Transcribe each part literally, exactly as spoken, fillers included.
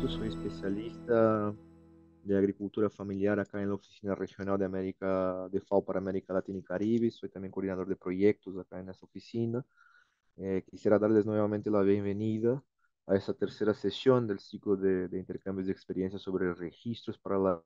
Benito, soy especialista de agricultura familiar acá en la Oficina Regional de América de FAO para América Latina y Caribe. Soy también coordinador de proyectos acá en esta oficina. Eh, quisiera darles nuevamente la bienvenida a esta tercera sesión del ciclo de, de intercambios de experiencias sobre registros para la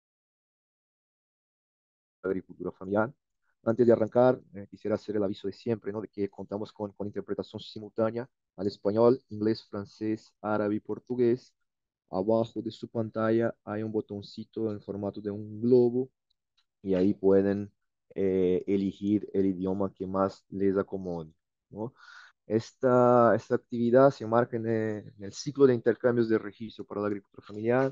agricultura familiar. Antes de arrancar, eh, quisiera hacer el aviso de siempre, ¿no? De que contamos con, con interpretación simultánea al español, inglés, francés, árabe y portugués. Abajo de su pantalla hay un botoncito en formato de un globo y ahí pueden eh, elegir el idioma que más les acomode, ¿no? Esta, esta actividad se marca en el, en el ciclo de intercambios de registro para la agricultura familiar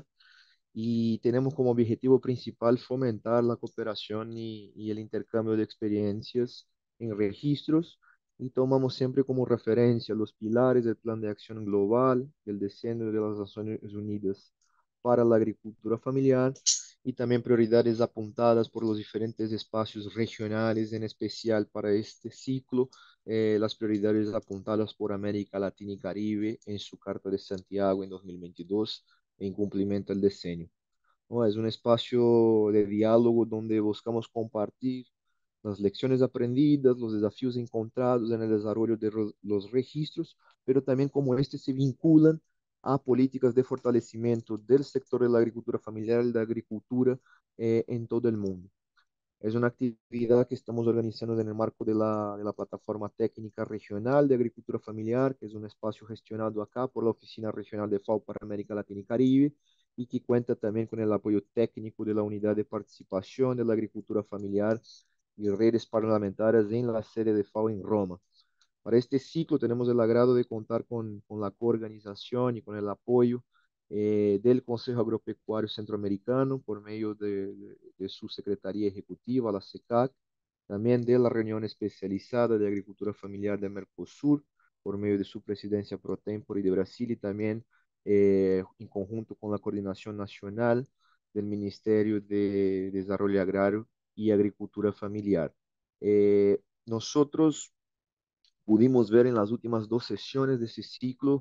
y tenemos como objetivo principal fomentar la cooperación y, y el intercambio de experiencias en registros y tomamos siempre como referencia los pilares del Plan de Acción Global, del Diseño de las Naciones Unidas para la Agricultura Familiar y también prioridades apuntadas por los diferentes espacios regionales, en especial para este ciclo, eh, las prioridades apuntadas por América Latina y Caribe en su Carta de Santiago en dos mil veintidós en cumplimiento al diseño, ¿no? Es un espacio de diálogo donde buscamos compartir las lecciones aprendidas, los desafíos encontrados en el desarrollo de ro- los registros, pero también cómo estos se vinculan a políticas de fortalecimiento del sector de la agricultura familiar y de la agricultura eh, en todo el mundo. Es una actividad que estamos organizando en el marco de la, de la Plataforma Técnica Regional de Agricultura Familiar, que es un espacio gestionado acá por la Oficina Regional de FAO para América Latina y Caribe, y que cuenta también con el apoyo técnico de la Unidad de Participación de la Agricultura Familiar y redes parlamentarias en la sede de FAO en Roma. Para este ciclo tenemos el agrado de contar con, con la coorganización y con el apoyo eh, del Consejo Agropecuario Centroamericano por medio de, de, de su Secretaría Ejecutiva, la SECAC, también de la reunión especializada de Agricultura Familiar de Mercosur por medio de su presidencia pro tempore de Brasil y también eh, en conjunto con la Coordinación Nacional del Ministerio de Desarrollo Agrario y Agricultura Familiar. Eh, nosotros pudimos ver en las últimas dos sesiones de ese ciclo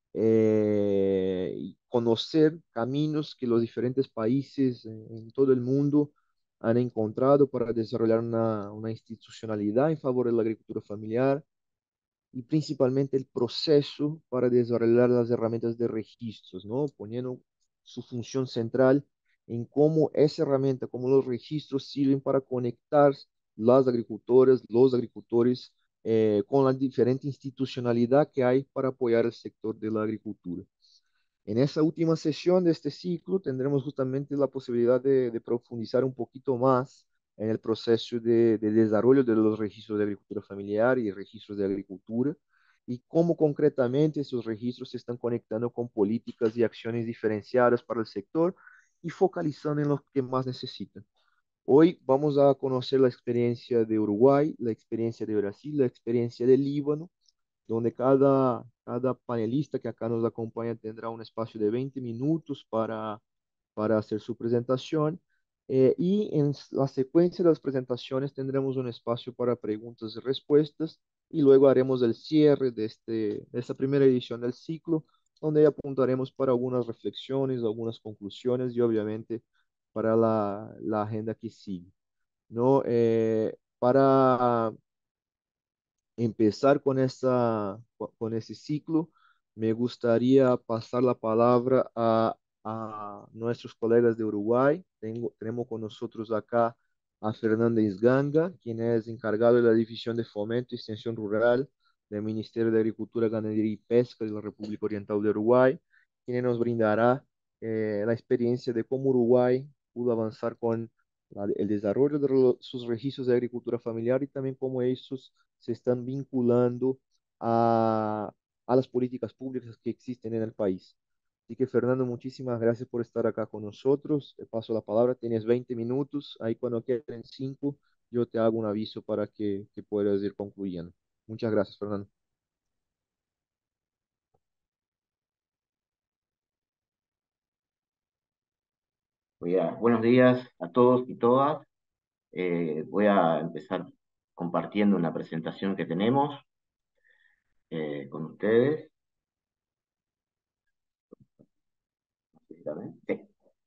eh, y conocer caminos que los diferentes países en, en todo el mundo han encontrado para desarrollar una, una institucionalidad en favor de la agricultura familiar y principalmente el proceso para desarrollar las herramientas de registros, ¿no? Poniendo su función central en cómo esa herramienta, cómo los registros sirven para conectar las agricultoras, los agricultores eh, con la diferente institucionalidad que hay para apoyar el sector de la agricultura. En esa última sesión de este ciclo tendremos justamente la posibilidad de, de profundizar un poquito más en el proceso de, de desarrollo de los registros de agricultura familiar y registros de agricultura y cómo concretamente esos registros se están conectando con políticas y acciones diferenciadas para el sector y focalizando en los que más necesitan. Hoy vamos a conocer la experiencia de Uruguay, la experiencia de Brasil, la experiencia de Líbano donde cada, cada panelista que acá nos acompaña tendrá un espacio de veinte minutos para, para hacer su presentación. Eh, y en la secuencia de las presentaciones tendremos un espacio para preguntas y respuestas y luego haremos el cierre de, este, de esta primera edición del ciclo, donde apuntaremos para algunas reflexiones, algunas conclusiones y obviamente para la, la agenda que sigue, ¿no? Eh, para empezar con, esta, con ese ciclo, me gustaría pasar la palabra a, a nuestros colegas de Uruguay. Tengo, tenemos con nosotros acá a Fernández Ganga, quien es encargado de la División de Fomento y Extensión Rural del Ministerio de Agricultura, Ganadería y Pesca de la República Oriental de Uruguay, quien nos brindará eh, la experiencia de cómo Uruguay pudo avanzar con la- el desarrollo de lo- sus registros de agricultura familiar y también cómo estos se están vinculando a, a las políticas públicas que existen en el país. Así que Fernando, muchísimas gracias por estar acá con nosotros. Te paso la palabra, tienes veinte minutos. Ahí cuando queden cinco, yo te hago un aviso para que, que puedas ir concluyendo. Muchas gracias, Fernando. Voy a- buenos días a todos y todas. Eh, voy a empezar compartiendo una presentación que tenemos eh, con ustedes. Sí.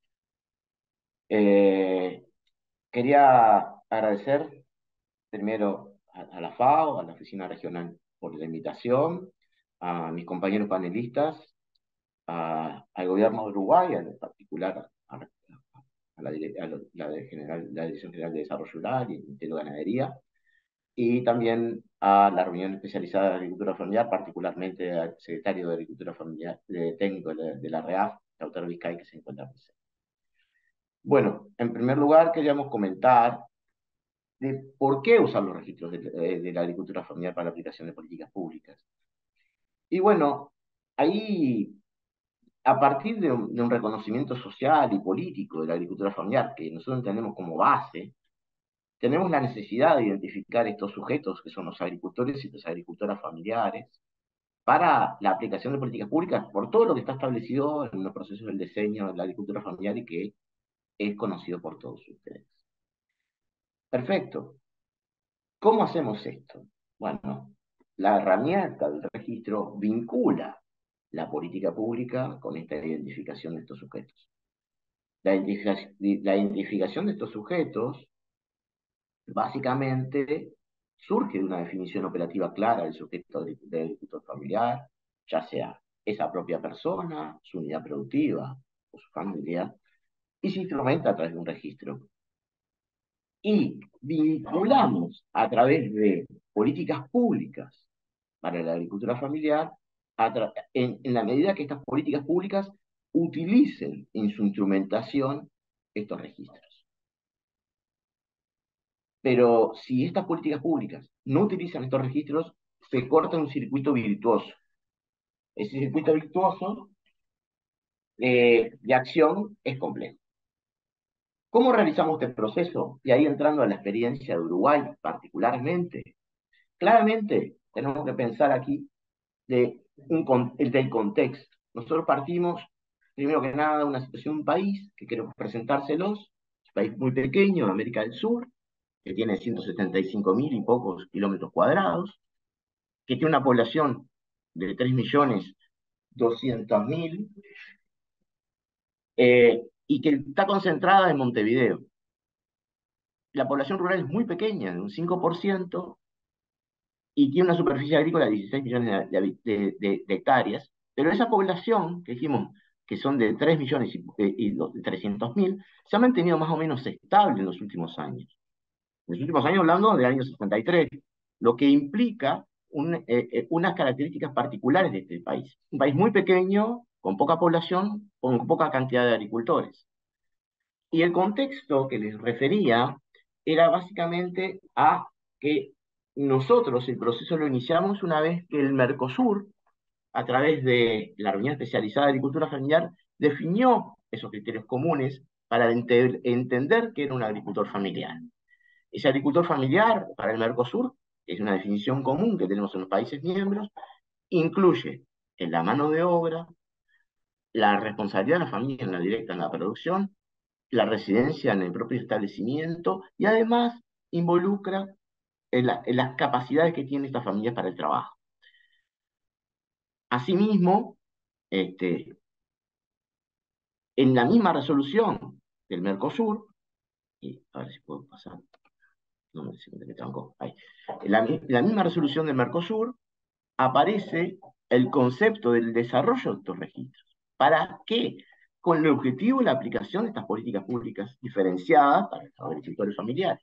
Eh, Quería agradecer primero a, a la FAO, a la Oficina Regional, por la invitación, a mis compañeros panelistas, a- al gobierno de Uruguay, en particular a, a la, dire- a lo- la de general, la Dirección General de Desarrollo Rural y el Ministerio de Ganadería, y también a la reunión especializada de agricultura familiar, particularmente al secretario de Agricultura Familiar, de, técnico de la, de la REAF, Lautaro Vizcay, que se encuentra presente. Bueno, en primer lugar queríamos comentar de por qué usar los registros de, de- de la agricultura familiar para la aplicación de políticas públicas. Y bueno, ahí, a partir de un, de un reconocimiento social y político de la agricultura familiar, que nosotros entendemos como base, tenemos la necesidad de identificar estos sujetos, que son los agricultores y las agricultoras familiares, para la aplicación de políticas públicas por todo lo que está establecido en los procesos del diseño de la agricultura familiar y que es conocido por todos ustedes. Perfecto. ¿Cómo hacemos esto? Bueno, la herramienta del registro vincula la política pública con esta identificación de estos sujetos. La identificación, la identificación de estos sujetos básicamente surge de una definición operativa clara del sujeto del agricultor familiar, ya sea esa propia persona, su unidad productiva o su familia, y se instrumenta a través de un registro. Y vinculamos a través de políticas públicas para la agricultura familiar, en, en la medida que estas políticas públicas utilicen en su instrumentación estos registros. Pero si estas políticas públicas no utilizan estos registros, se corta un circuito virtuoso. Ese circuito virtuoso eh, de acción es complejo. ¿Cómo realizamos este proceso? Y ahí entrando a la experiencia de Uruguay particularmente, claramente tenemos que pensar aquí de un, del contexto. Nosotros partimos, primero que nada, de una situación de un país que quiero presentárselos, es un país muy pequeño de América del Sur, que tiene ciento setenta y cinco mil y pocos kilómetros cuadrados, que tiene una población de tres millones doscientos mil, eh, y que está concentrada en Montevideo. La población rural es muy pequeña, de un cinco por ciento, y tiene una superficie agrícola de dieciséis millones de, de, de, de hectáreas, pero esa población, que dijimos que son de tres millones y, y trescientos mil, se ha mantenido más o menos estable en los últimos años. En los últimos años hablando del año setenta y tres, lo que implica un, eh, eh, unas características particulares de este país. Un país muy pequeño, con poca población, con poca cantidad de agricultores. Y el contexto que les refería era básicamente a que nosotros el proceso lo iniciamos una vez que el Mercosur, a través de la reunión especializada de agricultura familiar, definió esos criterios comunes para ente entender que era un agricultor familiar. Ese agricultor familiar para el Mercosur, que es una definición común que tenemos en los países miembros, incluye en la mano de obra, la responsabilidad de la familia en la directa en la producción, la residencia en el propio establecimiento y además involucra en, la, en las capacidades que tienen estas familias para el trabajo. Asimismo, este, en la misma resolución del Mercosur, y a ver si puedo pasar, no me, me, me trancó, ahí. En la, en la misma resolución del Mercosur aparece el concepto del desarrollo de estos registros. ¿Para qué? Con el objetivo de la aplicación de estas políticas públicas diferenciadas para los agricultores familiares.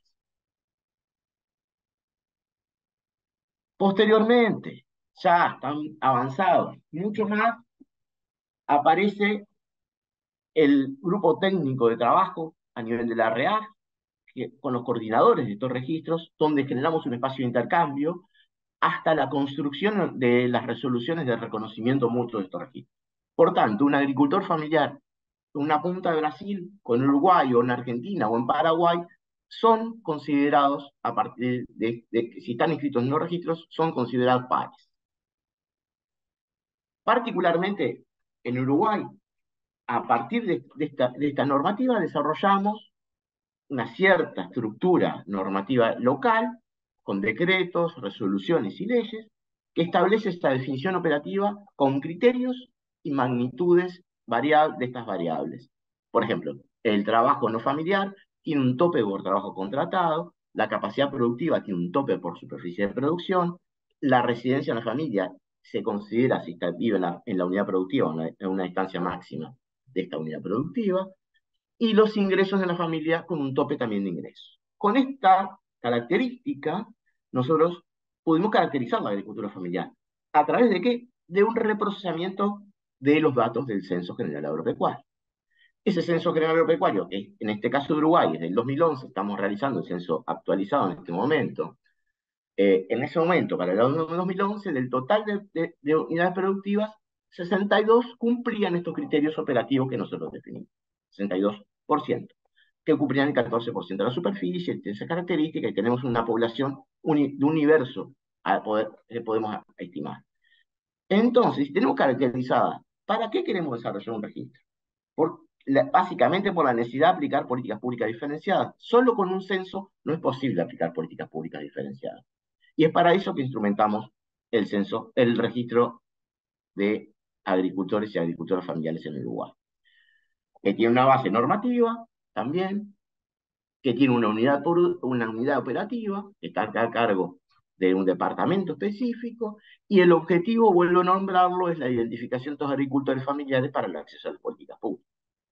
Posteriormente, ya están avanzados mucho más, aparece el grupo técnico de trabajo a nivel de la REAF, que, con los coordinadores de estos registros, donde generamos un espacio de intercambio hasta la construcción de las resoluciones de reconocimiento mutuo de estos registros. Por tanto, un agricultor familiar en una punta de Brasil, con Uruguay, o en Argentina, o en Paraguay, son considerados, a partir de, de, de si están inscritos en los registros, son considerados pares. Particularmente en Uruguay, a partir de, de, esta, de esta normativa, desarrollamos una cierta estructura normativa local, con decretos, resoluciones y leyes, que establece esta definición operativa con criterios y magnitudes variable, de estas variables. Por ejemplo, el trabajo no familiar tiene un tope por trabajo contratado, la capacidad productiva tiene un tope por superficie de producción, la residencia en la familia se considera si está, vive en la, en la unidad productiva, en una, en una distancia máxima de esta unidad productiva, y los ingresos de la familia con un tope también de ingresos. Con esta característica, nosotros pudimos caracterizar la agricultura familiar. ¿A través de qué? De un reprocesamiento de los datos del Censo General Agropecuario. Ese Censo General Agropecuario, que en este caso de Uruguay es del dos mil once, estamos realizando el censo actualizado en este momento. Eh, en ese momento, para el año dos mil once, del total de, de, de unidades productivas, sesenta y dos cumplían estos criterios operativos que nosotros definimos. sesenta y dos por ciento, que cumplían el catorce por ciento de la superficie, tiene esa característica, y tenemos una población uni, de universo a poder, que podemos estimar. Entonces, si tenemos caracterizada, ¿para qué queremos desarrollar un registro? Por, la, básicamente por la necesidad de aplicar políticas públicas diferenciadas. Solo con un censo no es posible aplicar políticas públicas diferenciadas. Y es para eso que instrumentamos el censo, el registro de agricultores y agricultoras familiares en Uruguay, que tiene una base normativa también, que tiene una unidad, por, una unidad operativa, que está a cargo de un departamento específico, y el objetivo, vuelvo a nombrarlo, es la identificación de los agricultores familiares para el acceso a las políticas públicas.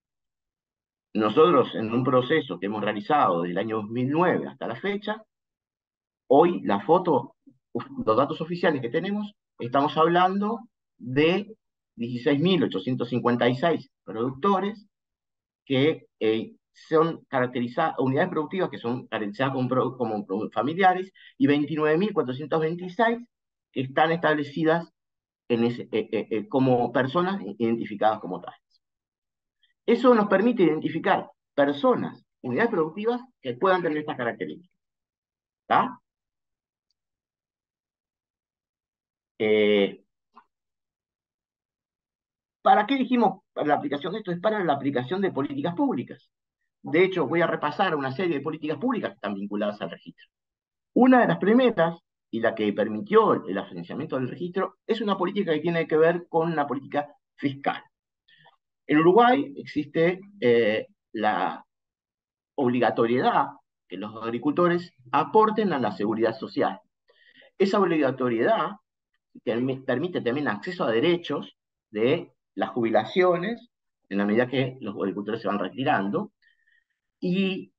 Nosotros, en un proceso que hemos realizado desde el año dos mil nueve hasta la fecha, hoy la foto, los datos oficiales que tenemos, estamos hablando de dieciséis mil ochocientos cincuenta y seis productores que eh, son caracterizadas, unidades productivas que son caracterizadas como, como familiares, y veintinueve mil cuatrocientos veintiséis que están establecidas en ese, eh, eh, eh, como personas identificadas como tales. Eso nos permite identificar personas, unidades productivas que puedan tener estas características. ¿Está? Eh, ¿Para qué dijimos para la aplicación de esto? Es para la aplicación de políticas públicas. De hecho, voy a repasar una serie de políticas públicas que están vinculadas al registro. Una de las primeras, y la que permitió el financiamiento del registro, es una política que tiene que ver con una política fiscal. En Uruguay existe eh, la obligatoriedad que los agricultores aporten a la seguridad social. Esa obligatoriedad permite también acceso a derechos de las jubilaciones, en la medida que los agricultores se van retirando, y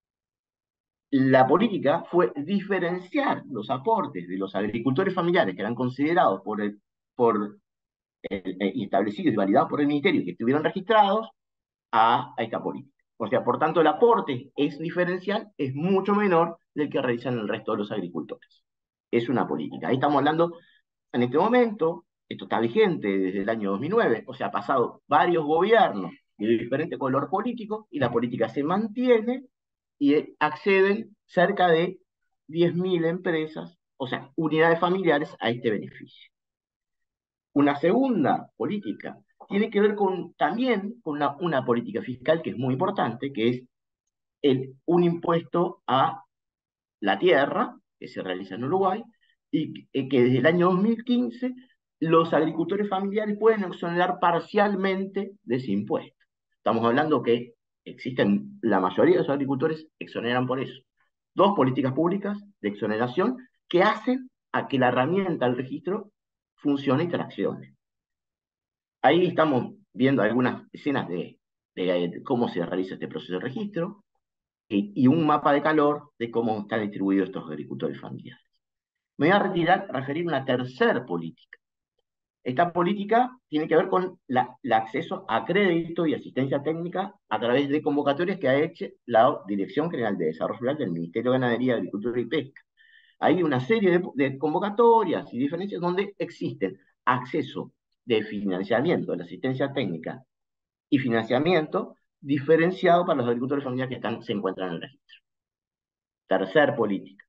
la política fue diferenciar los aportes de los agricultores familiares que eran considerados por el, por el, eh, establecidos y validados por el ministerio y que estuvieron registrados a, a esta política. O sea, por tanto, el aporte es diferencial, es mucho menor del que realizan el resto de los agricultores. Es una política. Ahí estamos hablando, en este momento, esto está vigente desde el año dos mil nueve, o sea, ha pasado varios gobiernos de diferente color político y la política se mantiene y acceden cerca de diez mil empresas, o sea, unidades familiares, a este beneficio. Una segunda política tiene que ver con, también con una, una política fiscal que es muy importante, que es el, un impuesto a la tierra, que se realiza en Uruguay, y que desde el año dos mil quince los agricultores familiares pueden exonerar parcialmente de ese impuesto. Estamos hablando que existen, la mayoría de los agricultores exoneran por eso. Dos políticas públicas de exoneración que hacen a que la herramienta del registro funcione y traccione. Ahí estamos viendo algunas escenas de, de cómo se realiza este proceso de registro y, y un mapa de calor de cómo están distribuidos estos agricultores familiares. Me voy a retirar, referir a una tercera política. Esta política tiene que ver con la, el acceso a crédito y asistencia técnica a través de convocatorias que ha hecho la Dirección General de Desarrollo Rural del Ministerio de Ganadería, Agricultura y Pesca. Hay una serie de, de convocatorias y diferencias donde existen acceso de financiamiento, de la asistencia técnica y financiamiento diferenciado para los agricultores familiares que están, se encuentran en el registro. Tercer política.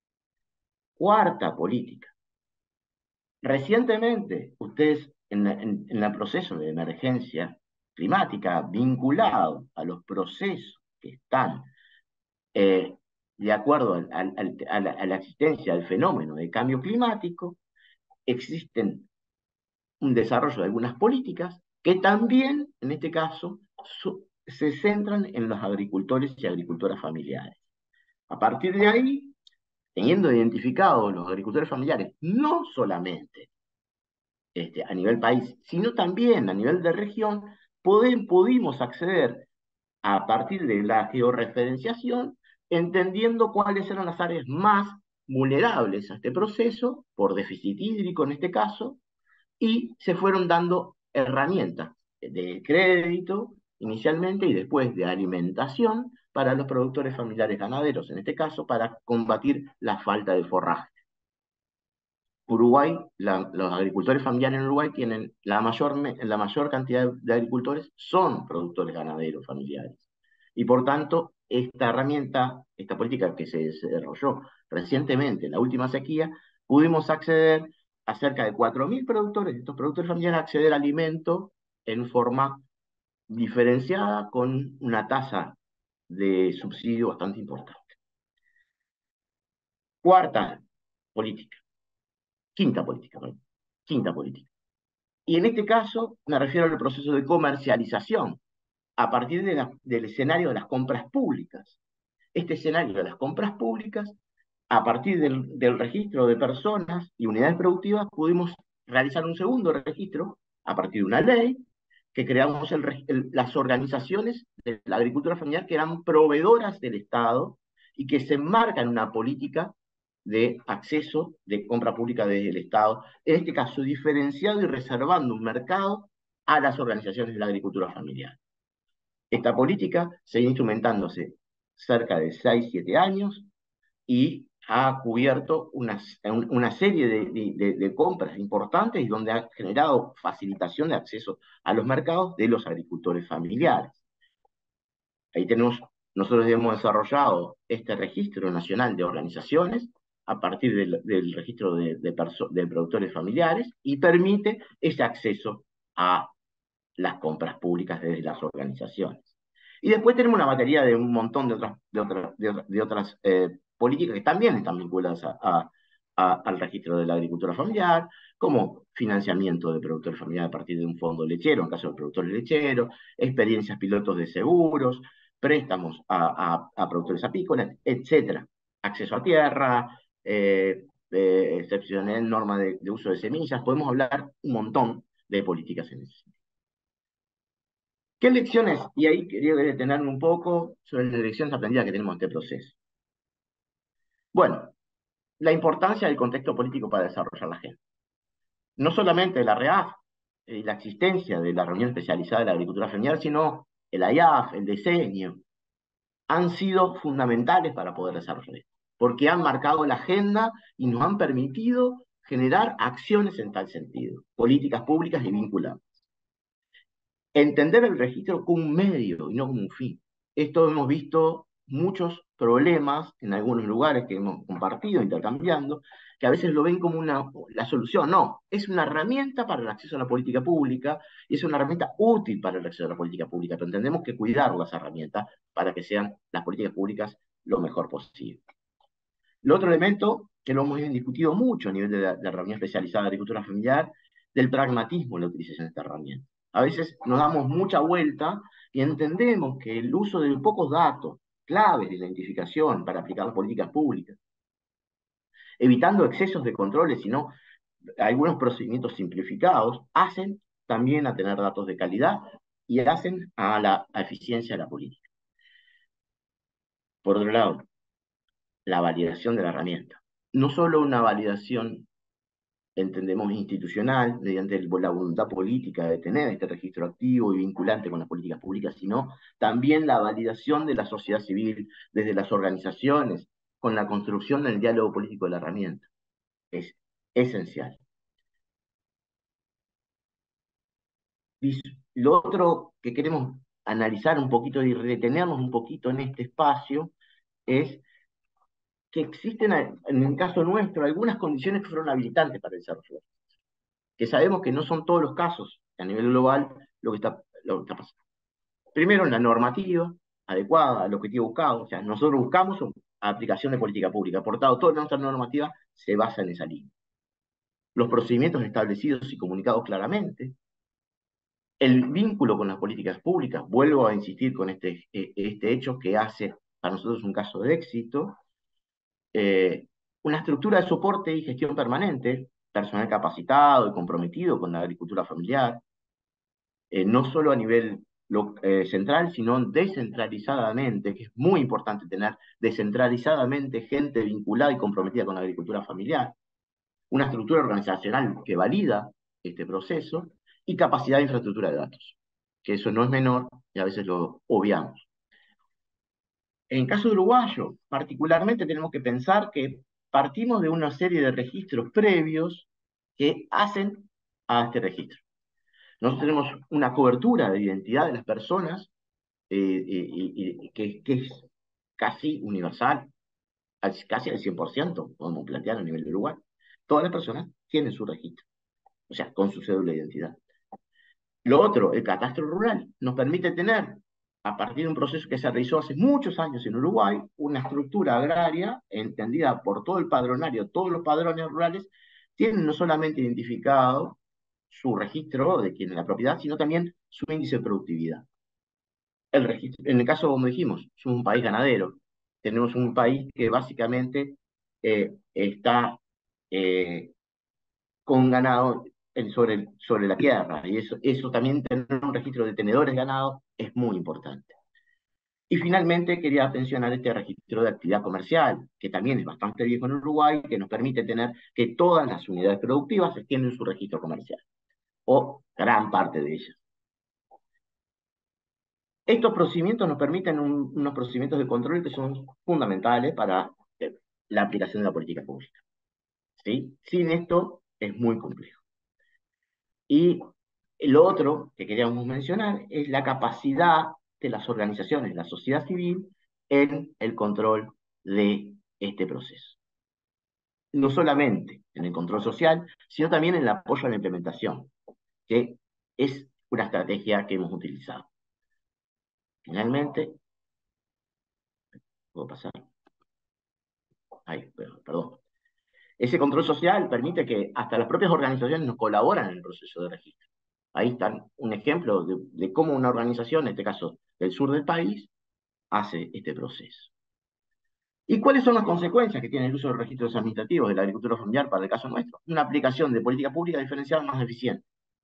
Cuarta política. Recientemente, ustedes en, en, en el proceso de emergencia climática vinculado a los procesos que están eh, de acuerdo al, al, al, a, la, a la existencia del fenómeno de cambio climático, existen un desarrollo de algunas políticas que también, en este caso, su- se centran en los agricultores y agricultoras familiares. A partir de ahí, teniendo identificados los agricultores familiares, no solamente este, a nivel país, sino también a nivel de región, poden- pudimos acceder a partir de la georreferenciación, entendiendo cuáles eran las áreas más vulnerables a este proceso, por déficit hídrico en este caso, y se fueron dando herramientas de crédito inicialmente y después de alimentación para los productores familiares ganaderos, en este caso, para combatir la falta de forraje. Uruguay, la, los agricultores familiares en Uruguay tienen la mayor, la mayor cantidad de agricultores son productores ganaderos familiares. Y por tanto, esta herramienta, esta política que se desarrolló recientemente en la última sequía, pudimos acceder a cerca de cuatro mil productores, estos productores familiares, a acceder a alimento en forma diferenciada con una tasa de subsidio bastante importante. Cuarta política, quinta política, perdón, quinta política. Y en este caso me refiero al proceso de comercialización a partir de la, del escenario de las compras públicas. Este escenario de las compras públicas, a partir del, del registro de personas y unidades productivas, pudimos realizar un segundo registro a partir de una ley que creamos el, el, las organizaciones de la agricultura familiar que eran proveedoras del Estado y que se enmarcan una política de acceso de compra pública desde el Estado, en este caso diferenciado y reservando un mercado a las organizaciones de la agricultura familiar. Esta política sigue instrumentándose cerca de seis siete años y ha cubierto una, una serie de, de, de, compras importantes y donde ha generado facilitación de acceso a los mercados de los agricultores familiares. Ahí tenemos, nosotros hemos desarrollado este registro nacional de organizaciones a partir del, del registro de, de, de productores familiares y permite ese acceso a las compras públicas desde las organizaciones. Y después tenemos una batería de un montón de otras, de otras, de otras, de otras eh, políticas que también están vinculadas a, a, a, al registro de la agricultura familiar, como financiamiento de productores familiares a partir de un fondo lechero, en caso de productores lecheros, experiencias pilotos de seguros, préstamos a, a, a productores apícolas, etcétera. Acceso a tierra, eh, eh, excepcional norma de, de uso de semillas, podemos hablar un montón de políticas en ese sentido. ¿Qué lecciones? Y ahí quería detenerme un poco sobre las lecciones aprendidas que tenemos en este proceso. Bueno, la importancia del contexto político para desarrollar la agenda. No solamente la REAF y la existencia de la reunión especializada de la agricultura familiar, sino el A I A F, el diseño, han sido fundamentales para poder desarrollar esto, porque han marcado la agenda y nos han permitido generar acciones en tal sentido, políticas públicas y vinculadas. Entender el registro como un medio y no como un fin. Esto hemos visto muchos problemas en algunos lugares que hemos compartido, intercambiando, que a veces lo ven como una, la solución. No, es una herramienta para el acceso a la política pública y es una herramienta útil para el acceso a la política pública, pero entendemos que cuidar las herramientas para que sean las políticas públicas lo mejor posible. El otro elemento que lo hemos discutido mucho a nivel de la, de la reunión especializada de agricultura familiar, del pragmatismo en la utilización de esta herramienta. A veces nos damos mucha vuelta y entendemos que el uso de pocos datos, claves de identificación para aplicar las políticas públicas, evitando excesos de controles, sino algunos procedimientos simplificados, hacen también a tener datos de calidad y hacen a la a eficiencia de la política. Por otro lado, la validación de la herramienta. No solo una validación entendemos institucional, mediante la voluntad política de tener este registro activo y vinculante con las políticas públicas, sino también la validación de la sociedad civil, desde las organizaciones, con la construcción del diálogo político de la herramienta. Es esencial. Y lo otro que queremos analizar un poquito y retenernos un poquito en este espacio es que existen, en el caso nuestro, algunas condiciones que fueron habilitantes para el desarrollo, que sabemos que no son todos los casos a nivel global lo que está, lo que está pasando. Primero, en la normativa adecuada al objetivo buscado, o sea, nosotros buscamos una aplicación de política pública, por tanto, toda nuestra normativa se basa en esa línea. Los procedimientos establecidos y comunicados claramente, El vínculo con las políticas públicas, vuelvo a insistir con este, e- este hecho que hace para nosotros un caso de éxito, eh, una estructura de soporte y gestión permanente, personal capacitado y comprometido con la agricultura familiar, eh, no solo a nivel lo- eh, central, sino descentralizadamente, que es muy importante tener descentralizadamente gente vinculada y comprometida con la agricultura familiar, una estructura organizacional que valida este proceso y capacidad de infraestructura de datos, que eso no es menor y a veces lo obviamos. En caso de uruguayo, particularmente tenemos que pensar que partimos de una serie de registros previos que hacen a este registro. Nosotros tenemos una cobertura de identidad de las personas eh, y, y- que, que es casi universal, casi al cien por ciento, podemos plantear a nivel de Uruguay. Todas las personas tienen su registro, o sea, con su cédula de identidad. Lo otro, el catastro rural, nos permite tener, a partir de un proceso que se realizó hace muchos años en Uruguay, una estructura agraria entendida por todo el padronario, todos los padrones rurales tienen no solamente identificado su registro de quién es la propiedad, sino también su índice de productividad. El registro, en el caso, como dijimos, somos un país ganadero. Tenemos un país que básicamente eh, está eh, con ganado sobre, sobre la tierra. Y eso, eso también, tener un registro de tenedores de ganado es muy importante. Y finalmente quería mencionar este registro de actividad comercial, que también es bastante viejo en Uruguay, que nos permite tener que todas las unidades productivas tienen su registro comercial, o gran parte de ellas. Estos procedimientos nos permiten un, unos procedimientos de control que son fundamentales para eh, la aplicación de la política pública. ¿Sí? Sin esto es muy complejo. Y lo otro que queríamos mencionar es la capacidad de las organizaciones, la sociedad civil, en el control de este proceso. No solamente en el control social, sino también en el apoyo a la implementación, que es una estrategia que hemos utilizado. Finalmente, puedo pasar. Ay, perdón. Ese control social permite que hasta las propias organizaciones nos colaboran en el proceso de registro. Ahí está un ejemplo de, de cómo una organización, en este caso del sur del país, hace este proceso. ¿Y cuáles son las consecuencias que tiene el uso de registros administrativos de la agricultura familiar para el caso nuestro? Una aplicación de política pública diferenciada más eficiente,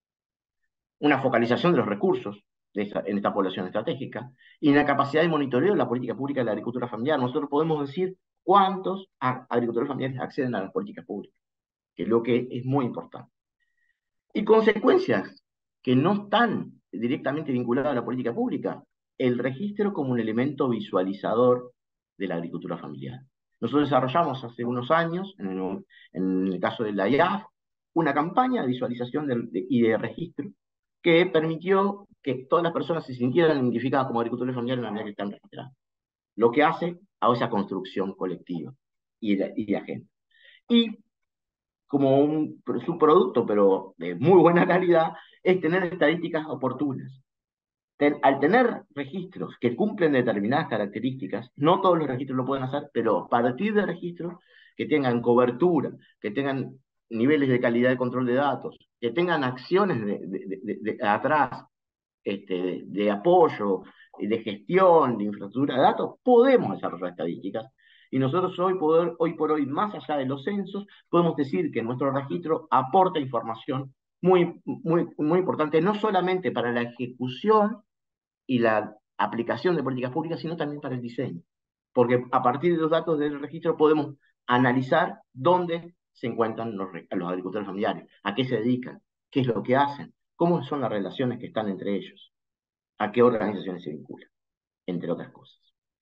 una focalización de los recursos de esta, en esta población estratégica y una capacidad de monitoreo de la política pública de la agricultura familiar. Nosotros podemos decir cuántos agricultores familiares acceden a las políticas públicas, que es lo que es muy importante. Y consecuencias que no están directamente vinculadas a la política pública, el registro como un elemento visualizador de la agricultura familiar. Nosotros desarrollamos hace unos años, en el, en el caso de la I A F, una campaña de visualización de, de, y de registro que permitió que todas las personas se sintieran identificadas como agricultores familiares en la medida que están registradas. Lo que hace a esa construcción colectiva y de, y de agenda. Y como un subproducto, pero de muy buena calidad, es tener estadísticas oportunas. Ten, al tener registros que cumplen determinadas características, no todos los registros lo pueden hacer, pero a partir de registros que tengan cobertura, que tengan niveles de calidad de control de datos, que tengan acciones de, de, de, de atrás, este, de, de apoyo, de gestión, de infraestructura de datos, podemos desarrollar estadísticas. Y nosotros hoy, poder, hoy por hoy, más allá de los censos, podemos decir que nuestro registro aporta información muy, muy, muy importante, no solamente para la ejecución y la aplicación de políticas públicas, sino también para el diseño. Porque a partir de los datos del registro podemos analizar dónde se encuentran los, los agricultores familiares, a qué se dedican, qué es lo que hacen, cómo son las relaciones que están entre ellos, a qué organizaciones se vinculan, entre otras cosas.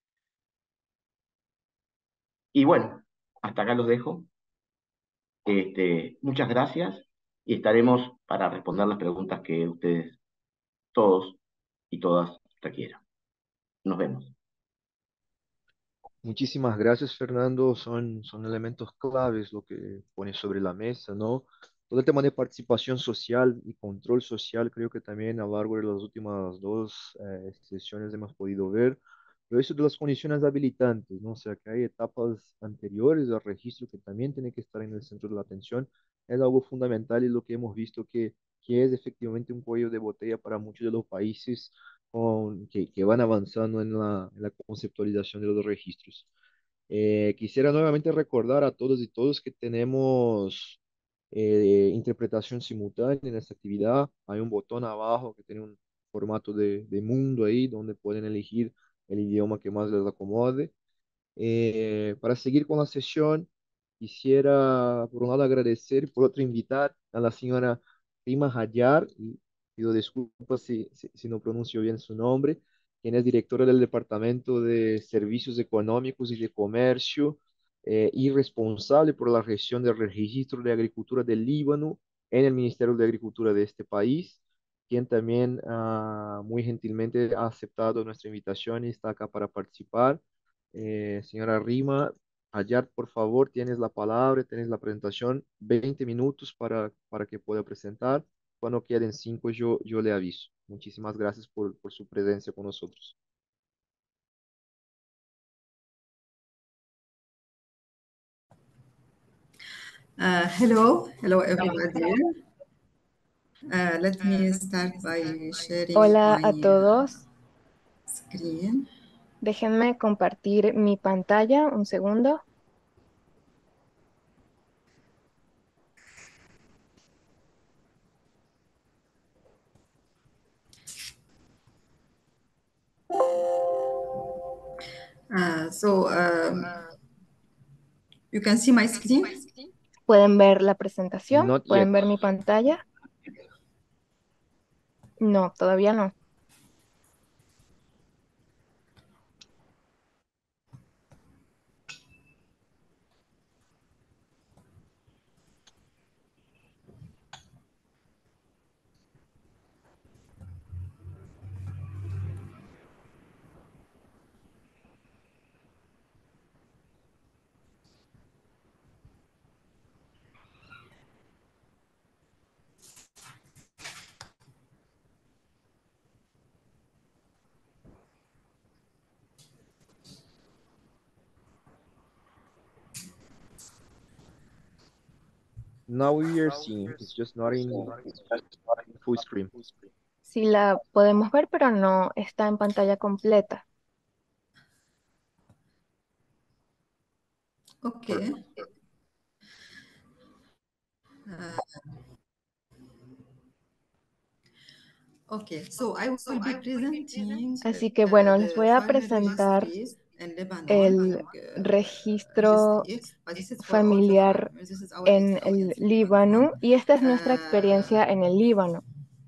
Y bueno, hasta acá los dejo. Este, muchas gracias y estaremos para responder las preguntas que ustedes todos y todas requieran. Nos vemos. Muchísimas gracias, Fernando. Son, son elementos claves lo que pones sobre la mesa, ¿no? Todo el tema de participación social y control social, creo que también a lo largo de las últimas dos eh, sesiones hemos podido ver. Pero eso de las condiciones habilitantes, ¿no? O sea, que hay etapas anteriores al registro que también tienen que estar en el centro de la atención es algo fundamental y lo que hemos visto que, que es efectivamente un cuello de botella para muchos de los países con, que, que van avanzando en la, en la conceptualización de los registros. Eh, quisiera nuevamente recordar a todos y todos que tenemos eh, interpretación simultánea en esta actividad. Hay un botón abajo que tiene un formato de, de mundo ahí donde pueden elegir el idioma que más les acomode. Eh, para seguir con la sesión, quisiera por un lado agradecer y por otro invitar a la señora Rima Hayar, y pido disculpas si, si, si no pronuncio bien su nombre, quien es directora del Departamento de Servicios Económicos y de Comercio eh, y responsable por la gestión del Registro de Agricultura del Líbano en el Ministerio de Agricultura de este país, quien también ah, muy gentilmente ha aceptado nuestra invitación y está acá para participar. Eh, señora Rima, Hayat, por favor, tienes la palabra, tienes la presentación, veinte minutos para, para que pueda presentar. Cuando queden cinco, yo, yo le aviso. Muchísimas gracias por, por su presencia con nosotros. Uh, hello, hello everybody. Uh, let me start by sharing Hola my a uh, todos. screen. Déjenme compartir mi pantalla un segundo. Uh, so um, you can see my screen. ¿Pueden ver la presentación? Not ¿Pueden yet. ver mi pantalla? No, todavía no. Now we are seeing, it's just not in full screen. Sí la podemos ver, pero no está en pantalla completa. Okay. Uh, okay, so I will be presenting Así que uh, bueno, les the voy a farmer presentar registries in Lebanon, el farming uh, registro registry, but this is for all the familiar farmers. This is our en el experience in Lebanon. Líbano y esta es nuestra Uh, experiencia en el Líbano.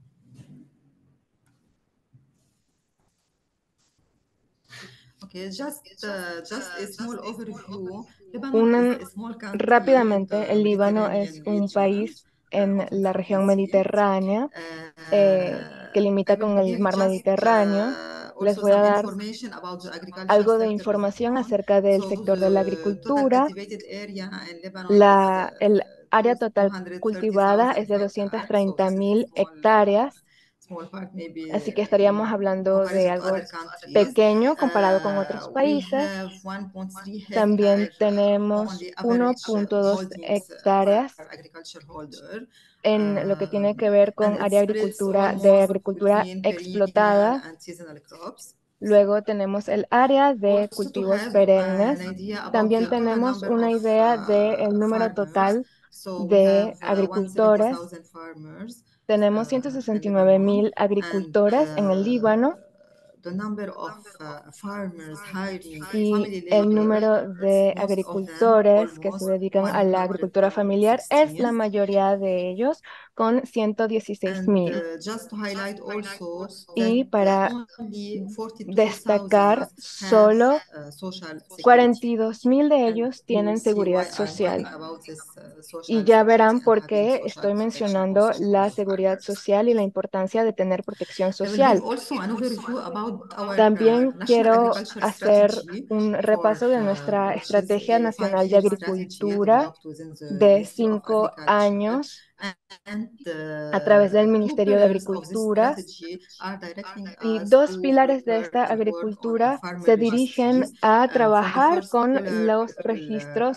Okay, just uh, just a small overview. Lebanon is Un, a small country in rápidamente, the el Líbano es Mediterranean un region país uh, en of the la región Caspian Sea. mediterránea eh, que Uh, I limita will con el give mar just Mediterráneo. uh, Les also voy a some dar information about the agriculture algo de sector in información Lebanon. acerca del So sector de la the total agricultura. cultivated area in Lebanon is La, el uh, área two- total cultivada es 230,000 de hectares. So doscientas treinta this is a mil small uh, hectáreas, small part maybe así que uh, estaríamos in hablando de comparison to algo other countries. pequeño comparado con otros Uh, we países. have one point three También hectare uh, on tenemos the uno average uh, punto dos holdings uh, per hectáreas agriculture holder. en lo que tiene que Um, ver and con it área spreads agricultura de almost agricultura between perennial explotada. and seasonal crops. Luego tenemos el área de Also to cultivos have an perennes. idea about También the total tenemos number una of idea del uh, número farmers. total So we have de uh, agricultores. one hundred seventy thousand farmers Tenemos uh, in ciento sesenta y nueve Lebanon, mil and agricultores en el uh, Líbano the number of uh, farmers hiring y family el labor, número de most of them, agricultores que se almost dedican a la agricultura familiar es la one hundred sixteen. mayoría de ellos, con ciento dieciséis And mil. uh, just to highlight also that Y para uh, only forty-two thousand destacar, have solo uh, social cuarenta security. y dos mil de And ellos you will tienen see why seguridad I'm talking social. about this uh, Y social ya security verán and por having qué social estoy protection mencionando also for la the seguridad farmers. social y la importancia de tener protección I will give social. also an overview about our uh, También national quiero agriculture hacer strategy un for repaso de uh, nuestra which is Estrategia a Nacional de five-year strategy Agricultura developed within the de Ministry of cinco Agriculture. años And a través del uh, two Ministerio de pillars of this Agricultura. strategy are directing Y us dos to pilares de esta further work on agricultura farmer se dirigen registries. a Uh, for the trabajar first con pillar, los uh, registros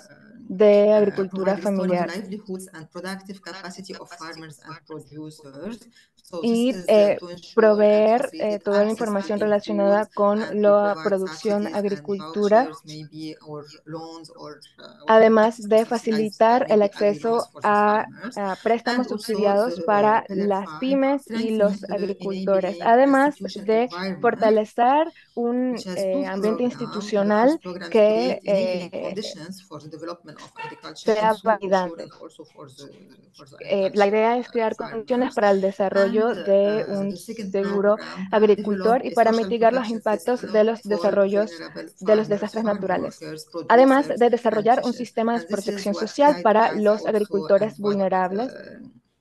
de uh, agricultura provide restoring familiar. livelihoods and productive capacity of farmers and producers. So this Y is uh, eh, to ensure and proveer eh, facilitate toda la access to información clean food relacionada con and to la provide producción subsidies and agricultura, vouchers maybe or loans or uh, whatever además techniques to de subsidize uh, facilitar el maybe agri loans acceso for the a, farmers. a And préstamos also subsidiados the uh, para pillar las five, pymes y strengthening los the agricultores, enabling además institution de environment, fortalecer which un has eh, two ambiente programs. The institucional first program que create enabling eh, conditions for the development of agriculture in sea social validante. and also for the for the Eh, la agriculture idea es uh, crear condiciones farmers. para el And desarrollo de uh, un the second seguro program agricultor develop y a para social mitigar los protection impactos system de los for desarrollos vulnerable de los farmers, desastres farm naturales. workers, Además producers, de and desarrollar un fishers. sistema de And this is protección what social guide para us los also and agricultores what vulnerables, uh,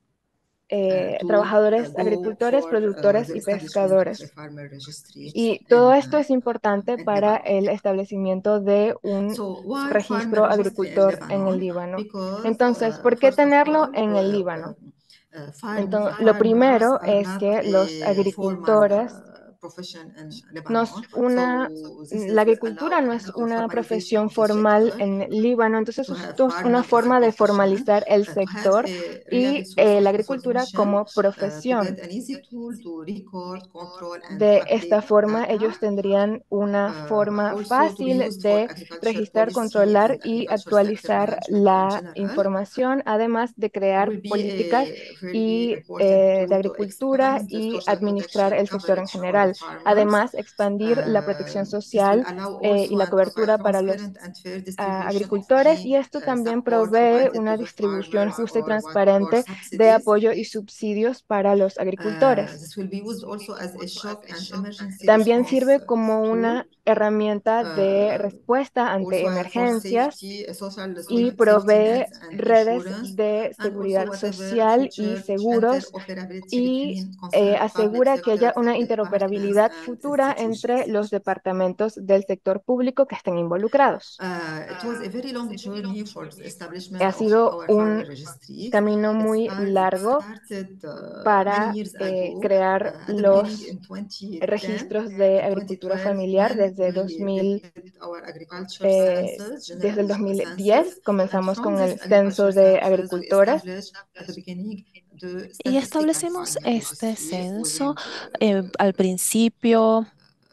uh, eh, to uh, trabajadores go agricultores, for uh, productores the y establishment of a pescadores. farmer registry Y todo in esto uh, es importante in para Lebanon. el establecimiento de un So why farmer registro registry in agricultor en el Lebanon? Líbano. Because Entonces, uh, ¿por qué first of tenerlo all, en el uh, Líbano? uh, farm, Entonces, lo farmers primero are es not que los a formal agricultores uh, profession in no es Lebanon. una, So this la is allow agricultura no es kind of una formalization profesión of the formal sector, en Líbano, entonces to have esto es una farming as a forma de profession, formalizar el uh, to have sector a reliable y source eh, of la agricultura information, como uh, to get profesión. an easy tool to record, control, and De esta update forma, data. ellos tendrían una Uh, forma also to be fácil used for de agriculture registrar, policy controlar and y agriculture sector actualizar management in la general. información, además de crear Will be políticas a very y, important eh, de tool to agricultura expand the y social administrar protection el sector en coverage for the general. farmers. Además, expandir la Uh, protección this will social allow eh, y also la and provide cobertura para los transparent and fair a distribution of agricultores y any esto uh, también support provee provided to una the distribución farmers justa y or what or transparente de subsidies. apoyo y subsidios para los Uh, agricultores. this will be used also as a shock and emergency También response sirve uh, como tool. una herramienta de Uh, respuesta ante also uh, for emergencias safety, uh, social y safety provee nets and redes insurance, de and also seguridad whatever social y future seguros interoperability y between eh, concerned public asegura que haya sector una departments interoperabilidad and futura entre institutions. los departamentos del sector público que estén involucrados. Uh, it was a very long journey for the establishment Ha of sido our farmer un registries. camino It, muy start, it largo started uh, many para years eh, ago. crear Uh, at the beginning los in twenty ten, registros de in agricultura twenty twelve, familiar when desde dos we mil. did our agriculture Eh, census, desde el general uh, dos mil diez census, and comenzamos from con this el censo agriculture de census, we agricultores established at the beginning the Y statistical establecemos farmer este registry censo. within Eh, the al principio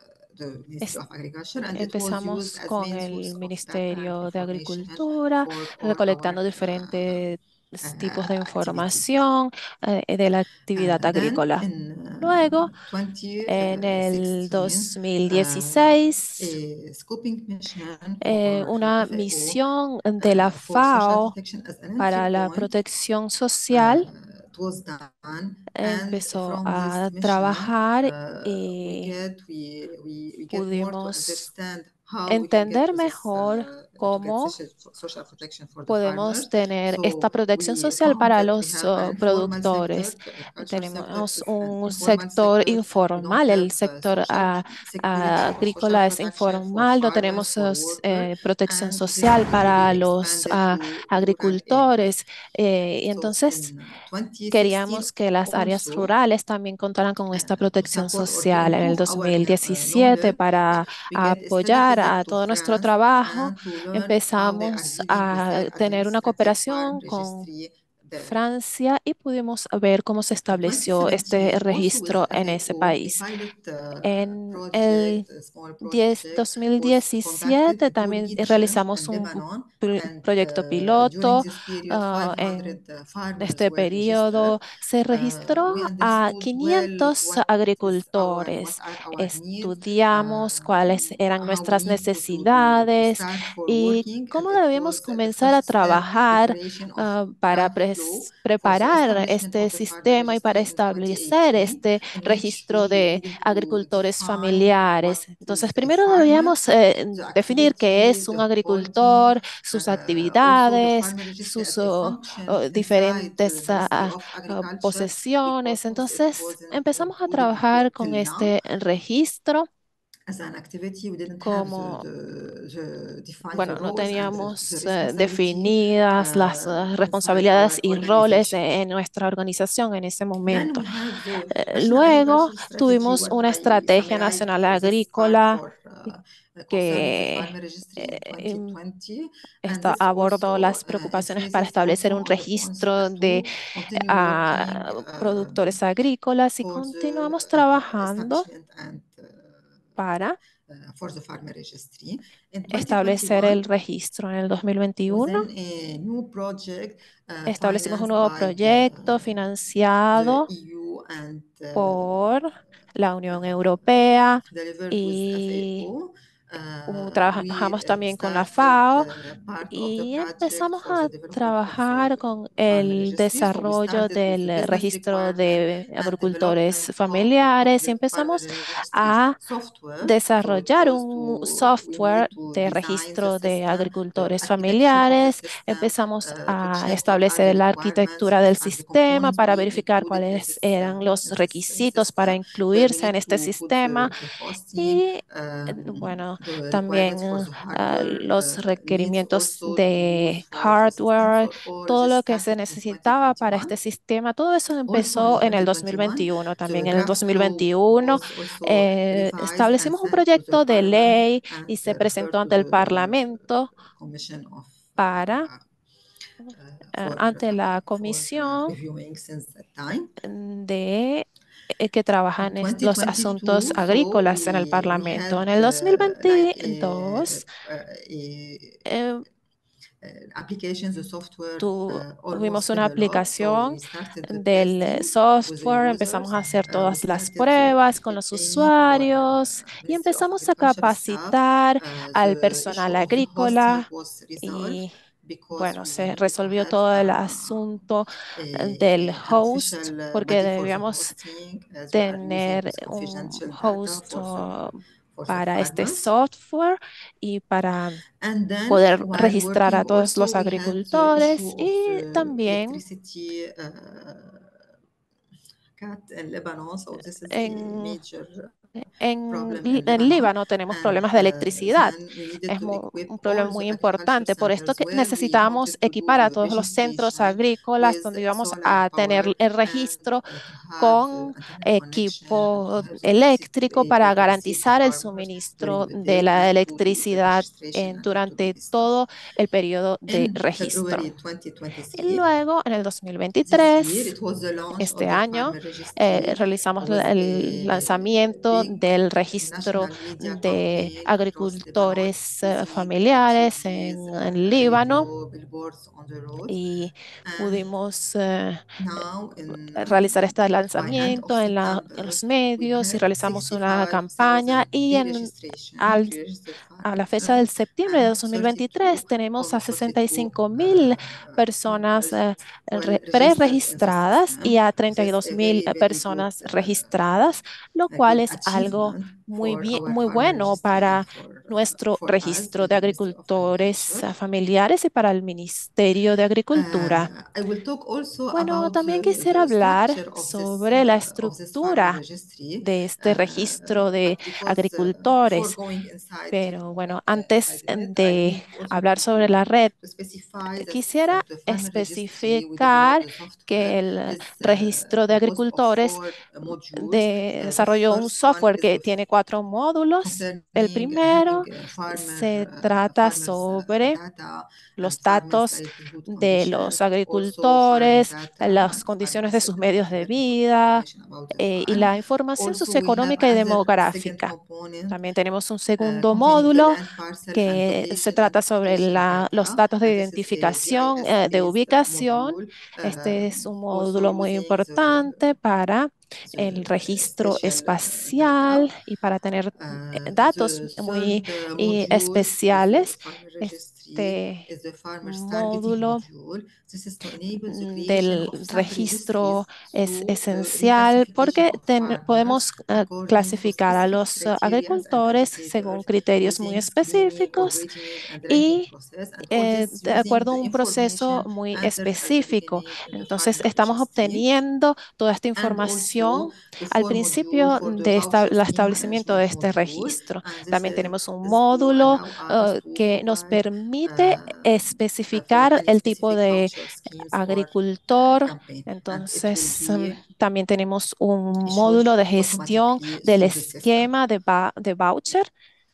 the Ministry es- of Agriculture, and it was used empezamos as con main el source of data and Ministerio de information Agricultura, for all our recolectando uh, diferentes tipos de uh, activities. información eh, de la actividad Uh, then agrícola. in Luego, uh, en el twenty sixteen, uh, dos mil dieciséis, a scoping mission eh, for uh, una F A O misión de la uh, for social FAO protection as an entry para la point protección social uh, it was done, and empezó from this a mission trabajar uh, we y get we, we we get more to pudimos understand how we can get entender to this mejor uh, to get cómo social, social protection for the podemos farmers. tener esta So protección we social found para that we los have an uh, informal sector, productores. the agriculture sector Tenemos is an un informal sector sector. We don't informal, have el uh, sector social ah, ah, security or social agrícola es protection for informal, no farmers, tenemos for os- workers, eh, protección and this social need to be para los expanded ah, to rural areas. agricultores. Eh, y So entonces in uh, twenty sixteen queríamos que las áreas also, rurales también contaran con esta uh, to protección support or to social en el improve our kno- uh, dos mil diecisiete knowledge, para we get a study apoyar visit a to todo nuestro France trabajo. and to learn how they are Empezamos dealing with a that tener una administrative farm cooperación con registry there. Francia y pudimos ver cómo se In estableció este twenty seventeen, also with registro en ese F A O, a país. pilot uh, En el project, a small diez project, was dos mil diecisiete conducted in two también regions realizamos in un Lebanon, pl- and proyecto uh, during piloto. this period, ah, en five hundred uh, farmers este were registered. periodo se Uh, registró we a understood well quinientos what is our, what agricultores. are our needs, Estudiamos cuáles um, eran how we nuestras need to, to, to, to necesidades start for y working, and cómo it debemos was uh, the comenzar a first step, trabajar preparation of ah, para draft law pres- for the preparar establishment este of the farmer sistema y para registry in establecer twenty eighteen, este in which registro we de needed to agricultores define what familiares. is Entonces, a primero farmer, debíamos eh, the definir qué activities, es un the holding, agricultor, sus uh, also the actividades, farmer registry sus as a oh, function oh, inside the diferentes ah, Ministry ah, of ah, Agriculture, posesiones. because it Entonces, wasn't empezamos a included until trabajar con till now. este registro as an activity. We didn't have the, como, the, the define the bueno, no roles and the, the teníamos eh, responsibility definidas las uh, eh, inside responsabilidades our y roles organization. en nuestra organización en ese Then momento. we have the Eh, National Luego Agricultural Strategy, tuvimos what una I estrategia summarized nacional for this part agrícola for uh, concerning the que farmer registry in eh, em, twenty twenty, and esta- this abordó also las uh, preocupaciones para emphasizes establecer also un on the registro concept de to continue working ah, um, productores agrícolas y for the continuamos uh, trabajando establishment and uh, para uh, for the farmer registry. In establecer twenty twenty-one, el registro. En el dos mil was veintiuno then a new project uh, establecimos un financed nuevo by the, proyecto the financiado E U and uh, por la Unión Europea delivered with y F A O. uh, Uh, we trabajamos uh, también con la started FAO uh, part of the y project empezamos for a the development of trabajar the con farmer el registry. So we desarrollo started with the del business registro requirement de and development agricultores of, of familiares y the farmer empezamos registry a software. So it desarrollar was un to, we software needed to de design the registro de system, the agricultores architecture of the familiares. system, Empezamos uh, to a check what are the establecer la requirements arquitectura del and the sistema components para we verificar included in cuáles this, eran uh, los in this uh, requisitos para system, where we incluirse en need este to put sistema. the, the hosting, Y eh, um, bueno, the también requirements for the ah, hardware los uh, needs requerimientos also to use de for the system. hardware, So all todo this lo que se started in necesitaba para twenty twenty-one. este sistema, todo eso Also in empezó en el twenty twenty-one, dos mil veintiuno. También the en el draft law dos mil veintiuno was also eh, revised and establecimos un sent to the proyecto de parliament ley and y se uh, presentó referred to ante el the Parlamento commission of para, uh, uh, eh, for ante uh, la for uh, comisión reviewing since that time. de eh, que trabaja In en es- los asuntos twenty twenty-two, so agrícolas en el we we Parlamento. had En el uh, like a, dos mil veintidós, a, a eh, uh, applications, the software uh, tuvimos almost una developed. So we aplicación started the del eh, testing with the software, empezamos users. a hacer Uh, we todas las started the, pruebas con the los training for usuarios uh, y Ministry of empezamos a Agriculture staff. capacitar Uh, al the issue personal of the hosting agrícola was resolved y because bueno, we se needed to resolvió have todo el uh, asunto eh, del a, an host official uh, porque body for the debíamos hosting, as we are using tener this un confidential data host for the uh, for the para este farmers. software y para And then poder while registrar working a todos also, los we had the issue agricultores of y the también electricity uh, cut in Lebanon. So this is a en, major en, problem Lí- in en Lebanon. Líbano tenemos And problemas de uh, electricidad. then we needed Es to mu- equip un all problema muy the agriculture importante. Por esto centers que where we necesitábamos wanted to do equipar a the todos los centros registration agrícolas with donde íbamos solar a tener power el and registro uh, to have the con internet connection and to equipo have the electricity eléctrico able para to receive the garantizar el farmers suministro during the de day la and to do the electricidad registration en- and to do durante the stuff. todo el periodo de In registro. February twenty Y twenty-three, luego, en el this year, dos mil veintitrés, it was the launch este of the año, farmer eh, registry realizamos la- with el a lanzamiento big del registro national media de campaign across Lebanon agricultores eh, using uh, familiares T Vs, en, en uh, Líbano radio, billboards on the roads. y And pudimos eh, now, in realizar este by hand of lanzamiento en, la- en September, los we medios y had realizamos una sixty-five thousand campaña y en, pre-registration, al pre-registered a la fecha del farmers, septiembre de and dos mil thirty-two, veintitrés tenemos a almost sesenta y thirty-two cinco mil uh, personas farmers eh, well re- registered in the preregistradas y system. a This treinta y is dos a mil very, very good, personas uh, registradas, lo a cual good es algo achievement muy for bien, our muy farmer bueno registry and para for, uh, nuestro for us, registro de the Ministry of agricultores Agriculture. eh, familiares y para el Ministerio de Agricultura. Uh, I will talk also Bueno, about también the, quisiera the hablar structure of this sobre la uh, of this farmer estructura registry, de este uh, registro de but because uh, before agricultores. going inside Pero uh, bueno, inside antes the red, I de need also hablar sobre to la red, to specify that quisiera for the farmer registry we developed especificar the software que el is uh, registro de composed of agricultores four modules. de- Uh, the desarrolló un first one software is que with tiene cuatro módulos. El concerning having primero a farmer se uh, trata farmers uh, sobre data and los farmers datos livelihood de condition, los also farm agricultores, data las and condiciones de farmers sus uh, medios de livelihood vida information about the eh, y farm. la información Also, we have socioeconómica y other second demográfica. component También tenemos un uh, segundo containing the módulo land parcel and que se location trata sobre identification la- los data, datos de and this is a identificación, G I S eh, de based uh, ubicación. module, Este es um, un also módulo muy using the, importante para el the registro special uh, data. espacial y para tener eh, Uh, datos the muy third uh, y module of the especiales. farmer Es- registry este is the farmer's targeting módulo module. This is to enable the mm, creation del of registro sub-registries es through uh, esencial reclassification porque of ten- farmers podemos eh, according to clasificar a specific los eh, criteria and agricultores según indicators criterios muy using screening, específicos auditing, and ranking y process, and all eh, this de using acuerdo a the un proceso information muy entered at the específico. beginning in the Entonces, farmer estamos registry, obteniendo toda esta and información also the al full module principio for the de esta- voucher el scheme establecimiento de management este module. registro. And this También is, tenemos un is to módulo allow us eh, to que nos provide permite uh, uh, especificar any el tipo specific de voucher schemes for uh, agricultor. campaign, and it will Entonces, mm, be también tenemos un issued módulo de gestión automatically del through the system. esquema de, va- de voucher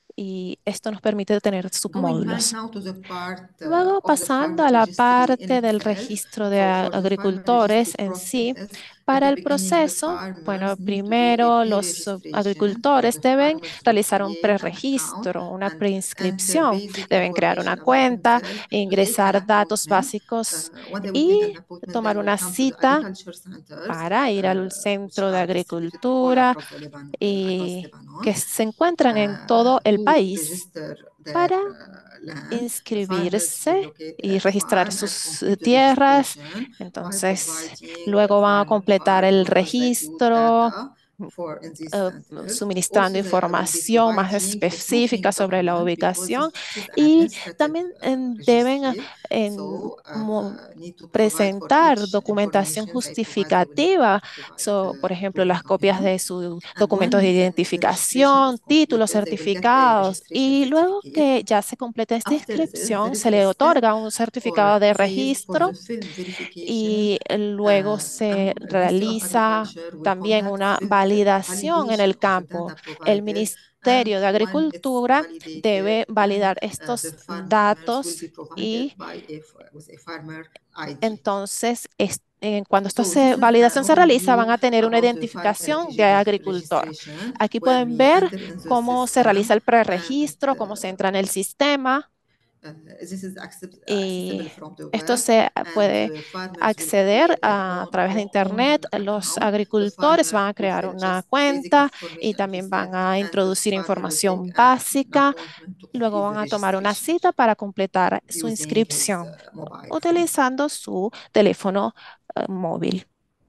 y esto nos permite tener Going back submódulos. now to the part uh, Luego, of the pasando farmer a la registry in parte del itself. registro de So a- for the farmer registry agricultores en sí, process, at para the el beginning, the proceso, bueno, farmers need to do a primero los eh, pre-registration, and agricultores the deben farmers will realizar un create an account preregistro, una and enter preinscripción, basic deben crear una information about cuenta, themselves, make an ingresar datos appointment. básicos Uh, when they will get y an appointment, they tomar will una come to the cita agriculture centers, para ir al uh, which centro de are distributed all agricultura across the Lebanon, uh, across y que Lebanon, se encuentran en todo uh, el to país register their para uh, land. The farmers will inscribirse locate y a registrar farm and sus eh, complete the tierras. registration by Entonces, providing luego van a farm completar card el holders that use registro, data for in these eh, centers. suministrando Also, they will be información más providing a proofing específica sobre la document because ubicación this, this is an y administrative también uh, em, deben ah, registry. en- So, mo- uh, need to provide for presentar each documentación information they provide, they will need to, justificativa, to provide so, por the ejemplo, las proving copias document. de sus And documentos de when uh, the registration identificación, is títulos completed, they will get a certificados registration y luego certificate. que ya se completa esta After this, inscripción, there se is a le step otorga un certificado or de phase for the registro field verification. y luego Uh, se um, the Ministry of realiza Agriculture will también conduct una field validación en validation el of the campo. data El provided, and Ministerio de when it's Agricultura validated, debe then validar uh, the estos farmers will datos be provided y by a, with a farmer I D. entonces es- eh, cuando esta So se- this is an validación se realiza, van overview a tener una about the farmer identificación de regi- agricultor. registration Aquí when pueden we ver enter in the cómo se realiza system, el and preregistro, cómo se uh, entra en el sistema. Uh, this is accept, Y accessible from the esto web, se and puede the farmers will acceder create their a, a own, través de own Internet. Los account. The agricultores farmer van a will crear fill una just basic cuenta y information, as we también said, van a and the introducir farmer will take información an básica. appointment to Luego complete van the a tomar una registration cita para completar su using his inscripción uh, mobile phone. utilizando su teléfono eh, móvil.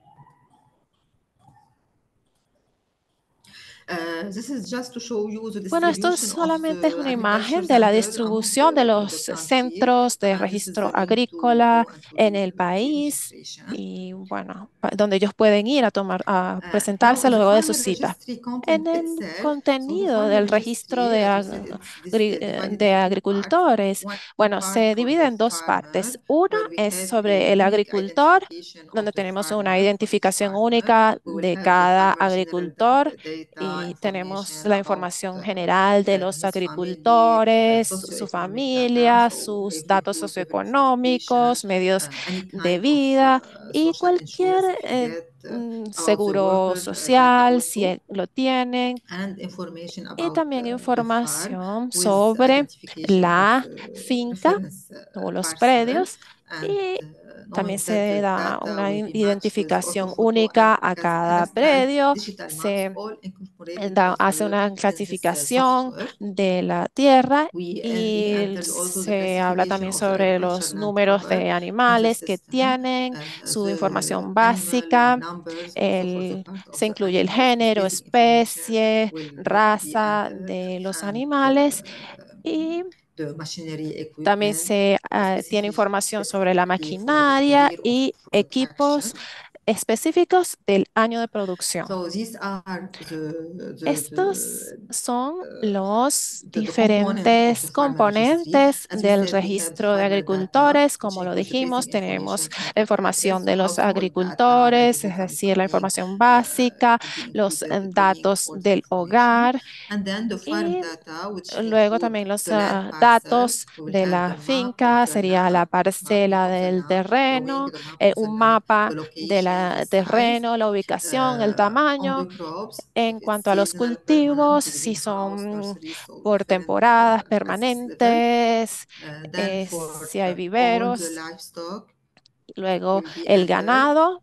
Uh, this is just to show you the Bueno, esto distribution of solamente es the una agriculture imagen de la center among distribución de the, the los country. centros de And this is registro the link to agrícola go and to en do el the país pre-registration. y bueno, pa- donde ellos pueden ir a tomar, a Uh, now, presentarse the luego de su farmer cita. registry En content el itself, so the contenido farmer del registro registry, de, as we said, ag- it's dis- agri- uh, eh, divided de in two parts. agricultores, One bueno, part se for divide the en dos farmer, partes. Una where we es have a sobre el unique agricultor, identification donde of the tenemos una farmer for each identificación farmer. única We will de have the cada farmer general da- agricultor data y tenemos information la about información uh, general de uh, los his family, uh, agricultores, su socioeconomic data, familia, so sus every datos who diversification, socioeconómicos, medios uh, any de kind of vida uh, y social cualquier insurance if you eh, get, uh, mm, about the seguro worker uh, data social, si also, e- lo tienen, and information y about también uh, the farm información with sobre identification of la uh, finca reference o uh, los parcel, predios and y uh, también knowing that se the da data una will in- be matched with identificación orthophoto and única a cas- cada cadastral predio. digital maps, Se all eh, incorporated da- hace together una in this uh, clasificación software. de la tierra We, and he y entered also the se habla classification también of the sobre agriculture los land números cover de in the animales que system, tienen, uh, su the información animal uh, básica. numbers also for the El, part of se the incluye el animals. This género, basic information especie, will need to be raza entered, de los and animales uh, y the machinery también equipment se ah, tiene specific, información sobre la specifically for the maquinaria year of y equipos production. específicos del año de producción. So these are the, the, Estos the son uh, los the, the component of the diferentes farmer registry. componentes As we del said, we have the registro de farmer data, agricultores. which Como lo includes the basic dijimos, tenemos information and la the address, información the de los household data like the agricultores, es total decir, la incoming información uh, básica, will be los included eh, at the link, datos all the del information. hogar And then the farm y data, which luego include también los the land ah, parcel. datos We will de have la the map of finca, the sería la land, mapping parcela of the del land, drawing terreno, the map eh, of the un land, the mapa de location, the la size. terreno, la ubicación, el Uh, on the tamaño. crops, if En it's cuanto a los seasonal, permanent, cultivos, si greenhouse, son nursery, so por different temporadas uh, access level. permanentes, Uh, then eh, for si hay uh, all the viveros. livestock Luego will be el entered, ganado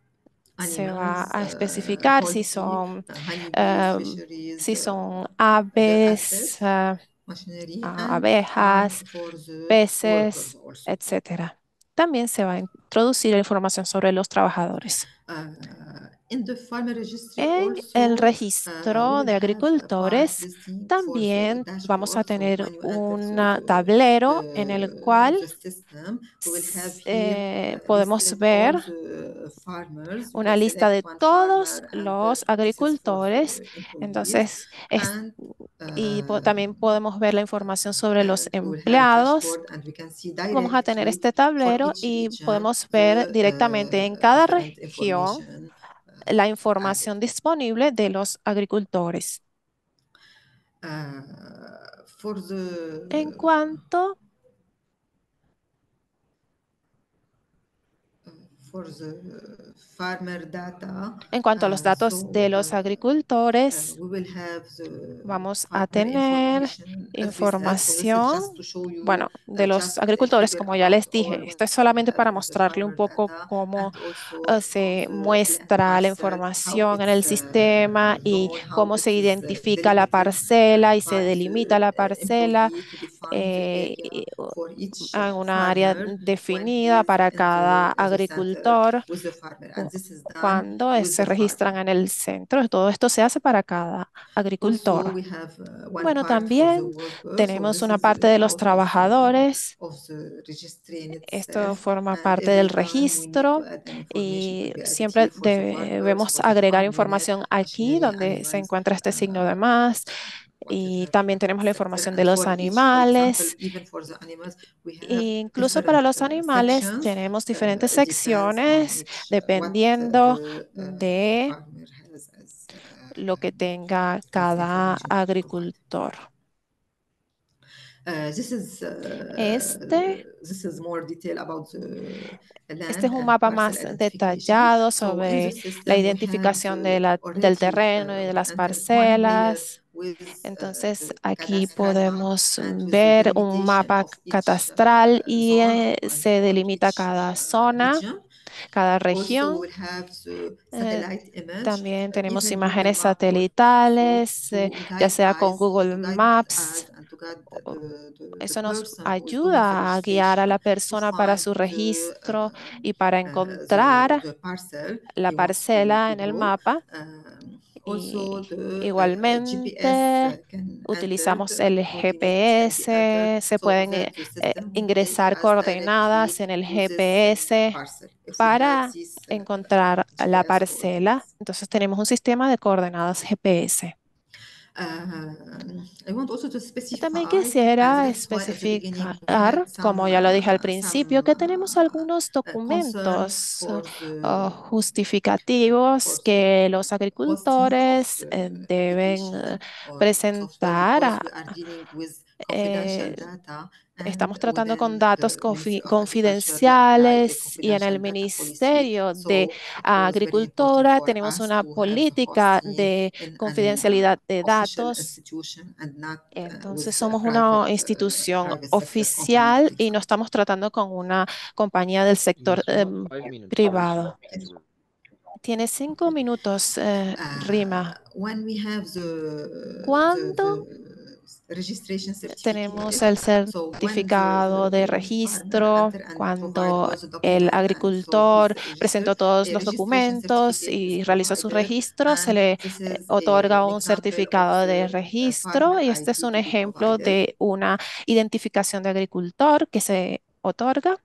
se va animals, a uh, especificar si poultry, son, uh, honeybees, em, fisheries, si uh, son other aves, assets. ah, machinery, a and abejas, and for the workers peces, also. etcétera. También se va a introducir información sobre los trabajadores. Uh, in the farmer registry En el also, uh, we registro will de have a part agricultores listing for the también vamos a dashboard. So tener when you enter un to the, tablero en el the, cual the system, we will have s- here eh, uh, podemos listed all ver the farmers. You una can lista select de one todos farmer, and uh, los this is for agricultores. the employees. Entonces, es- And y po- uh, también podemos ver la información sobre los and we will have empleados. dashboard, and we can see Vamos a tener directly este for tablero each y region podemos ver the directamente en uh, cada different región information la uh, added. información disponible de los agricultores. Uh, for En the cuanto for the farmer data, En cuanto a los uh, datos so de los uh, uh, agricultores, we will have the vamos a farmer tener information as we said. So this is información, just to show you bueno, de uh, los just a agricultores, figure como ya about les all dije. what Esto es we solamente have para in the mostrarle un farmer poco data, cómo and also eh, about se the plant muestra la parcel, how información en el it's sistema uh, y known, how cómo se it is uh, identifica la delimited parcela y se by delimita the la uh, parcela employee to define the eh, area y- u- for each en uh, una área farmer when he definida is para in cada the, the center agricultor with the farmer, and cu- this is done cuando eh, with se the registran farmer. en el centro. Todo esto se hace para cada Also, agricultor. we have uh, one Bueno, part for the también workers. So tenemos this una is the parte de los layout of the trabajadores. of the registry in Esto itself. forma And parte every del time we need to registro add an information, it y will be added siempre here for the workers, debemos for the agregar farm unit, información aquí machinery, donde se animals, encuentra este signo de uh, más. what you Y have también tenemos la center. información de And los for each, for example, animales. even for the animals, we have E incluso para different los uh, animales sections. tenemos diferentes Uh, it depends on secciones which uh, what uh, dependiendo the uh, de farmer has as lo que uh, tenga as cada information to provide. agricultor. Uh, this is uh, Este this is more detail about the Este land es un and mapa parcel más identification. detallado So in the sobre la system we have identificación de the la- del already terreno uh, y de we las enter one layer parcelas. with uh, Entonces, the aquí cadastrata podemos and with the ver un delimitation mapa of each catastral uh, y zone eh, and se for delimita each cada uh, zona, region. cada Also, we región. will have the Eh, satellite image, También uh, tenemos even Google imágenes Map work also satelitales, eh, to ya guide sea con us, uh, Google to guide Maps. us and to guide the, the, the, the Eso nos person who is doing the ayuda a guiar a registration la to persona para find su the registro um, y para uh, the, encontrar the parcel la he wants to, parcela to en el grow. mapa. Um, also, Y the uh, G P S igualmente uh, can enter utilizamos the el coordinates can be entered, G P S, se so pueden that eh, the eh, system will take ingresar us directly coordenadas en el to this uh, G P S parcel if we have para this uh, encontrar la G P S parcela. coordinates. Entonces tenemos un sistema de coordenadas G P S. Um, I want also to Yo también specify, and quisiera that's why at the beginning especificar, we had como some ya lo dije al uh, principio, some que tenemos uh, algunos uh, concern documentos for uh, the uh, for justificativos the que los hosting of agricultores eh, the deben eh, application or software presentar. because a- we are dealing with confidential eh, data, and Estamos tratando con within datos the confi- Ministry of Agriculture we apply a confidenciales y en el confidential data policy. Ministerio de So it was very important Agricultura for tenemos us una to have política hosting de in an confidencialidad uh, de official datos. institution and not uh, Entonces with uh, somos una private uh, institución private sector companies oficial y no inside. estamos tratando con una compañía del sector You have em, five minutes left. privado. Tiene cinco minutos, eh, Uh, Rima. when we have the, the, ¿Cuándo the registration tenemos certificate, el so when the, certificado de the farmer registro? enter and provide Cuando all the el document and so he's agricultor registered, presentó todos a los registration documentos certificate is y realizó su provided, registro, se and le this eh, is a, otorga an un example of certificado de the uh, registro farmer y este es I D un to be ejemplo provided. de una identificación de agricultor que se otorga.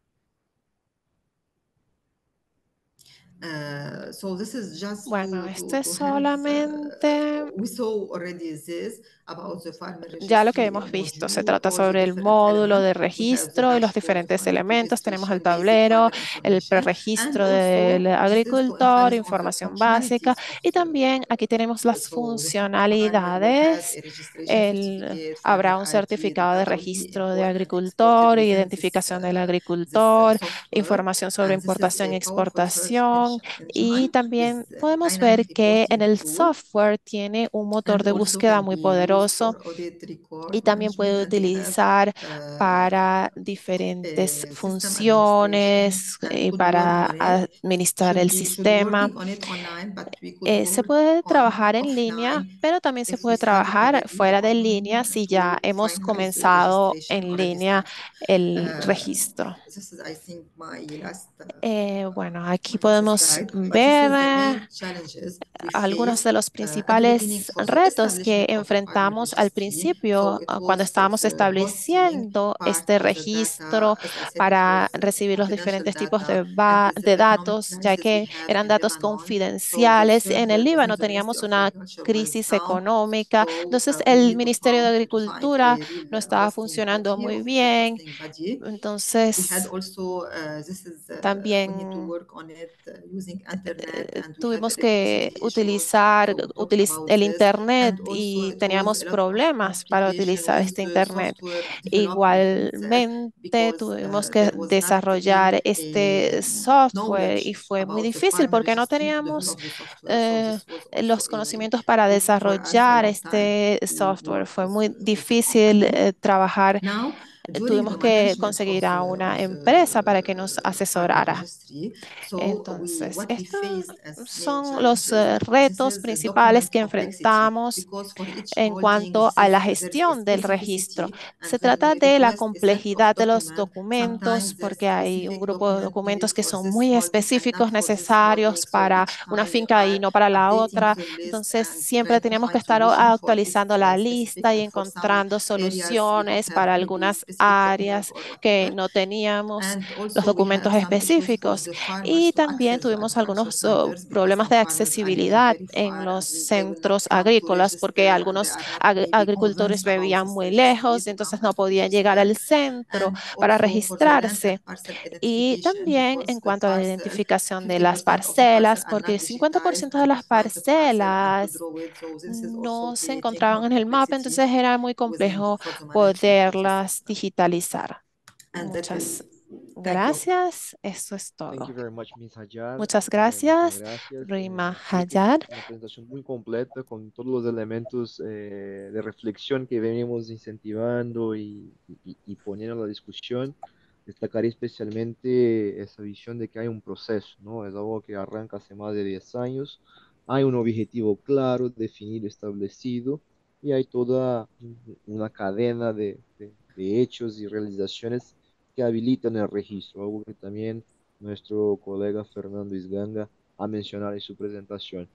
Uh, so this is just Bueno, to, esto to, es to have, solamente uh, we saw already this about the farmer ya lo que registry hemos visto. Se module, trata all the sobre el different módulo elements. de We have the registro y los dashboard, diferentes farmer elementos. Tenemos el registration, basic tablero, farmer el information, and preregistro del also this is to agricultor, emphasize on the información básica. functionalities of Y también aquí tenemos the, las so the farmer will have funcionalidades. a registration El, certificate, habrá farmer un I D, and certificado de that will be registro de important exported agricultor, within this, identificación del uh, this uh, agricultor, software. información sobre And this is importación y a powerful search exportación. engine Y engine también with uh, podemos ver dynamic que en reporting el tool. software tiene tiene un motor And de also búsqueda can muy be used poderoso for audit y record también management, puede and they have utilizar uh, para diferentes a system administration, funciones and y could work para on it. administrar Should el be should be sistema. working on it online, but we could Eh, se work puede on trabajar en línea, offline pero también se if we puede started trabajar already fuera de línea on si ya to hemos finalize the comenzado registration en already línea started. el Uh, registro. this is, I think, my last uh, Eh, bueno, aquí my last podemos slide, but this ver is the eh, main challenges we algunos faced de los uh, at the beginning principales for the retos que establishment of the final enfrentamos al registry. So principio it ah, cuando was for estábamos the hosting estableciendo part este of the data. registro As I said, it para was uh, recibir los confidential diferentes tipos de, data, and ba- with the de economic datos, ya crisis we que had eran in datos Lebanon. So the confidenciales. En el server of Líbano University teníamos of una Agriculture went crisis down. económica, So entonces uh, we el need to Ministerio de found to find Agricultura a real no uh, estaba hosting funcionando body muy of the bien. hosting body. We had Entonces, also, uh, this is, uh, we need to también work on it uh, using internet, eh, and we had tuvimos que electricity issues utilizar to talk utiliz- about el this. Internet And also y it was teníamos a lot of problemas para complication utilizar with este the Internet. software development in that, Igualmente because tuvimos uh, que there was not desarrollar really este a software y knowledge fue muy about the difícil final porque no registry to teníamos develop the software. So eh, this was also los a conocimientos para took for us a desarrollar long time este to software. work Fue with muy uh, with the difícil company. eh, trabajar. Now, Eh, during Tuvimos the que management of conseguir a the una of empresa para que nos the final asesorara. registry, so we Entonces, what we estos faced as main son los challenges, eh, this retos is a principales document que complexity, enfrentamos because for each en holding cuanto this a la is there is a gestión del registro. specificity, and Se when trata we de la request a set of complejidad de los document, documentos, sometimes there's porque hay un specific grupo de document needed documentos que for son this muy holding and not específicos, for this holding, necesarios so para each una time we finca y are no para la updating otra. the list Entonces, and siempre trying to teníamos que find estar o- solution for each actualizando uh, la specific, lista y and for some encontrando areas we don't soluciones have para maybe algunas specific document áreas or que whatever. no teníamos And los also we had documentos some issues for específicos. the farmers Y to también access the tuvimos agriculture algunos oh, centers, because problemas some de farmers are living accesibilidad very en far los and they will not centros come to agrícolas porque register, and they algunos are not ag- maybe agricultores convinced about vivían this muy registry lejos, to come entonces no and to podían llegar register. al centro And para also for the land registrarse. and parcel Y identification, también en because the cuanto a la parcel, identificación de fifty las percent of the parcel parcelas, are porque not el cincuenta por digitized, ciento de and to las find the parcel and to parcelas draw it, so this is also no se creating encontraban more en el mapa, complexity entonces era muy within the, complejo for the management of the poderlas system. digitalizar. And that's it. Muchas Thank you. gracias. Eso es Thank you todo. very much, Miss Hayar. Muchas Eh, muchas gracias, gracias. Rima Eh, creo que es Hayar. una presentación muy completa con todos los elementos eh, de reflexión que venimos incentivando y, y- y poniendo a la discusión. Destacaré especialmente esa visión de que hay un proceso, ¿no? Es algo que arranca hace más de diez años. Hay un objetivo claro, definido, establecido, y hay toda una cadena de, de de hechos y realizaciones que habilitan el registro, algo que también nuestro colega Fernando Isganga a mencionar en su presentación.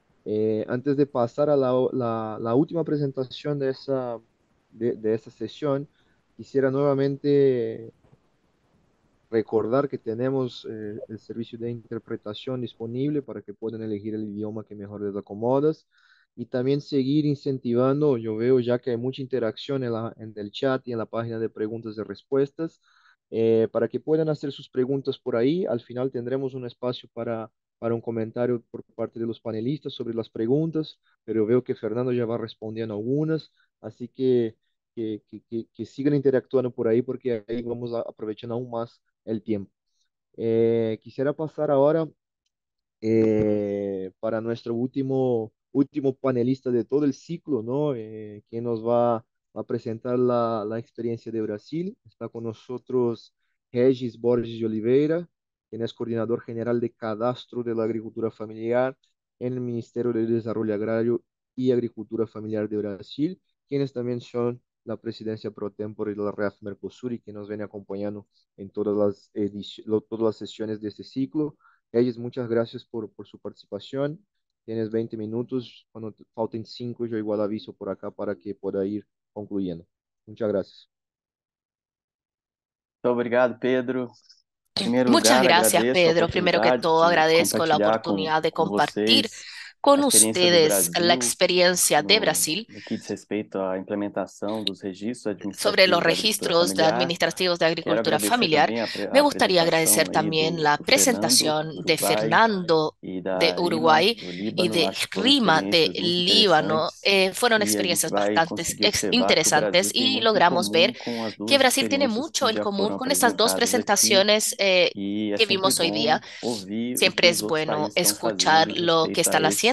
Eh, antes de pasar a la, la, la última presentación de esa, de, de esa sesión, quisiera nuevamente recordar que tenemos eh, el servicio de interpretación disponible para que puedan elegir el idioma que mejor les acomodas y también seguir incentivando. Yo veo ya que hay mucha interacción en, la, en el chat y en la página de preguntas y respuestas eh, para que puedan hacer sus preguntas por ahí. Al final tendremos un espacio para, para un comentario por parte de los panelistas sobre las preguntas, pero veo que Fernando ya va respondiendo algunas, así que que, que, que, que sigan interactuando por ahí porque ahí vamos a, aprovechando aún más el tiempo. Eh, quisiera pasar ahora eh, para nuestro último, último panelista de todo el ciclo, ¿no? Eh, que nos va a presentar la, la experiencia de Brasil. Está con nosotros Regis Borges de Oliveira, quien es coordinador general de Cadastro de la Agricultura Familiar en el Ministerio de Desarrollo Agrario y Agricultura Familiar de Brasil, quienes también son la presidencia pro tempore de la R E A F Mercosur y que nos viene acompañando en todas las, todas las sesiones de este ciclo. Ellos, muchas gracias por, por su participación. Tienes veinte minutos. Cuando te falten cinco, yo igual aviso por acá para que pueda ir concluyendo. Muchas gracias. Muito obrigado, Pedro. Em primeiro Muchas lugar, gracias, agradeço a Pedro. Primero que oportunidade todo, de agradezco la compartilhar com, oportunidad de com compartir vocês con a experiência do ustedes la Brasil experiencia de no, Brasil no que diz respeito à implementação dos registros sobre los administrativos da agricultura registros de familiar. administrativos de Quero agricultura agradecer familiar. também a, pre- Me a gustaría apresentação agradecer aí también do, la do Fernando, do presentación de Uruguai, Fernando e de da Rima, Uruguay do y Líbano. de Acho que foram Rima de experiências muito Líbano. interessantes Eh, fueron e a gente experiencias vai bastante conseguir ex- observar que o interesantes Brasil tem y muito em logramos ver comum com as que duas Brasil tiene experiências mucho que en já común foram con estas dos apresentadas aqui. presentaciones eh, E é que sempre vimos hoy bom día. ouvir o que Siempre os es outros bueno países estão escuchar fazendo em lo que respeito a están esse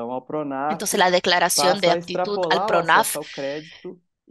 aptidão ao PRONAF Entonces la declaración de passa a aptitud al extrapolar o PRONAF acesso ao crédito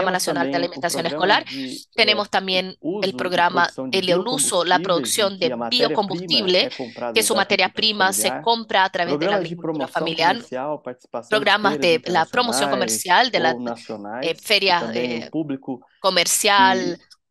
Programa Temos Nacional de também o Alimentación programa Escolar. de Tenemos eh, también uso el e programa, produção de el, el uso, la biocombustíveis, em producción que de a matéria-prima biocombustible, é comprada que su da materia agricultura prima se familiar, compra a través de la programas de agricultura promoção familiar, comercial, participação de programas feiras de la promoción internacionais comercial, de la ou eh, nacionais, que feria também o eh, público que comercial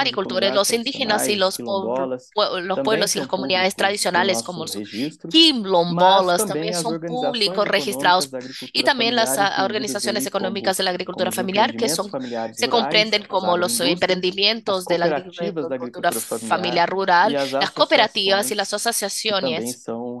agricultores, comunidades los indígenas y tradicionais, los, po- quilombolas, pue- los também pueblos y são las comunidades públicos do tradicionales como nosso los registro, mas quilombolas também también as son organizações públicos econômicas registrados da y agricultura también las familiar, ah, entendidas organizaciones aí económicas como, de la como agricultura os familiar que empreendimentos son, familiares se rurais, comprenden as como los agroindústrias, as emprendimientos de la agri- cooperativas da agricultura agricultura familiar familiar rural, e as las cooperativas y associações las que também asociaciones são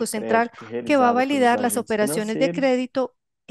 Banco Central crédito que va a realizado pelos validar las agentes operaciones de financeiros crédito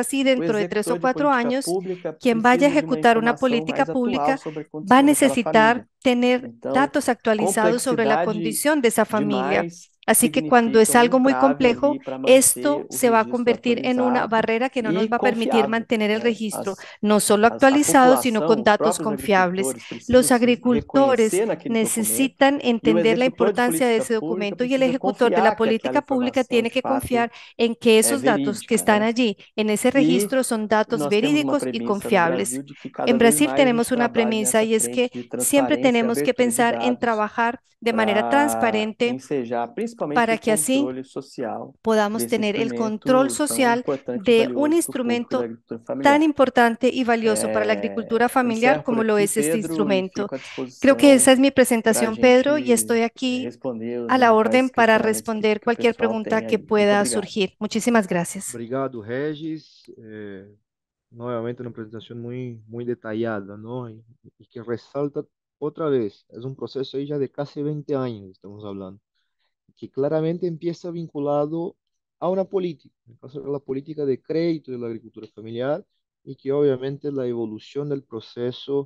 así o dentro de tres executor o de cuatro política años, pública quien vaya a precisa de uma ejecutar una informação política mais atual pública sobre a va a condição daquela necesitar família. tener Então, datos actualizados sobre la complexidade condición de esa familia. demais Así que cuando es significa um algo muy entrave complejo, ali para esto manter o se va a registro convertir en una atualizado barrera que no nos e va a permitir confiável, mantener el né? registro As, no solo as, a actualizado, sino população, con os datos próprios confiables. agricultores precisam Los se agricultores reconhecer naquele documento necesitan e o entender la executor de importancia de política ese pública documento y el precisa ejecutor de la confiar que aquela política pública informação tiene de que fato confiar en que é esos datos que verídica, están né? allí en ese E registro son datos nós temos uma verídicos y premissa no confiables. Brasil de que cada En vez Brasil mais a gente tenemos una trabalhe premisa nessa y es frente que de siempre transparência e tenemos que abertura de pensar en dados trabajar de manera para transparente ensejar principalmente para o que así controle social podamos desse tener el control instrumento tão social importante e de un valioso para o público da instrumento agricultura tan familiar. importante y valioso para la É, agricultura eu familiar encerro por como lo aqui, es este Pedro, e instrumento. fico à Creo que disposição esa es mi para a presentación, Pedro, y gente estoy aquí responder os a la eventuais orden para questionamentos que, responder que o cualquier pessoal pregunta tem que aí. Muito pueda obrigado. surgir. Muchísimas gracias. Obrigado, Regis. Eh, nuevamente una presentación muy, muy detallada, ¿no? Y, y que resalta otra vez, es un proceso ahí ya de casi veinte años, estamos hablando, que claramente empieza vinculado a una política, en el caso de la política de crédito de la agricultura familiar, y que obviamente la evolución del proceso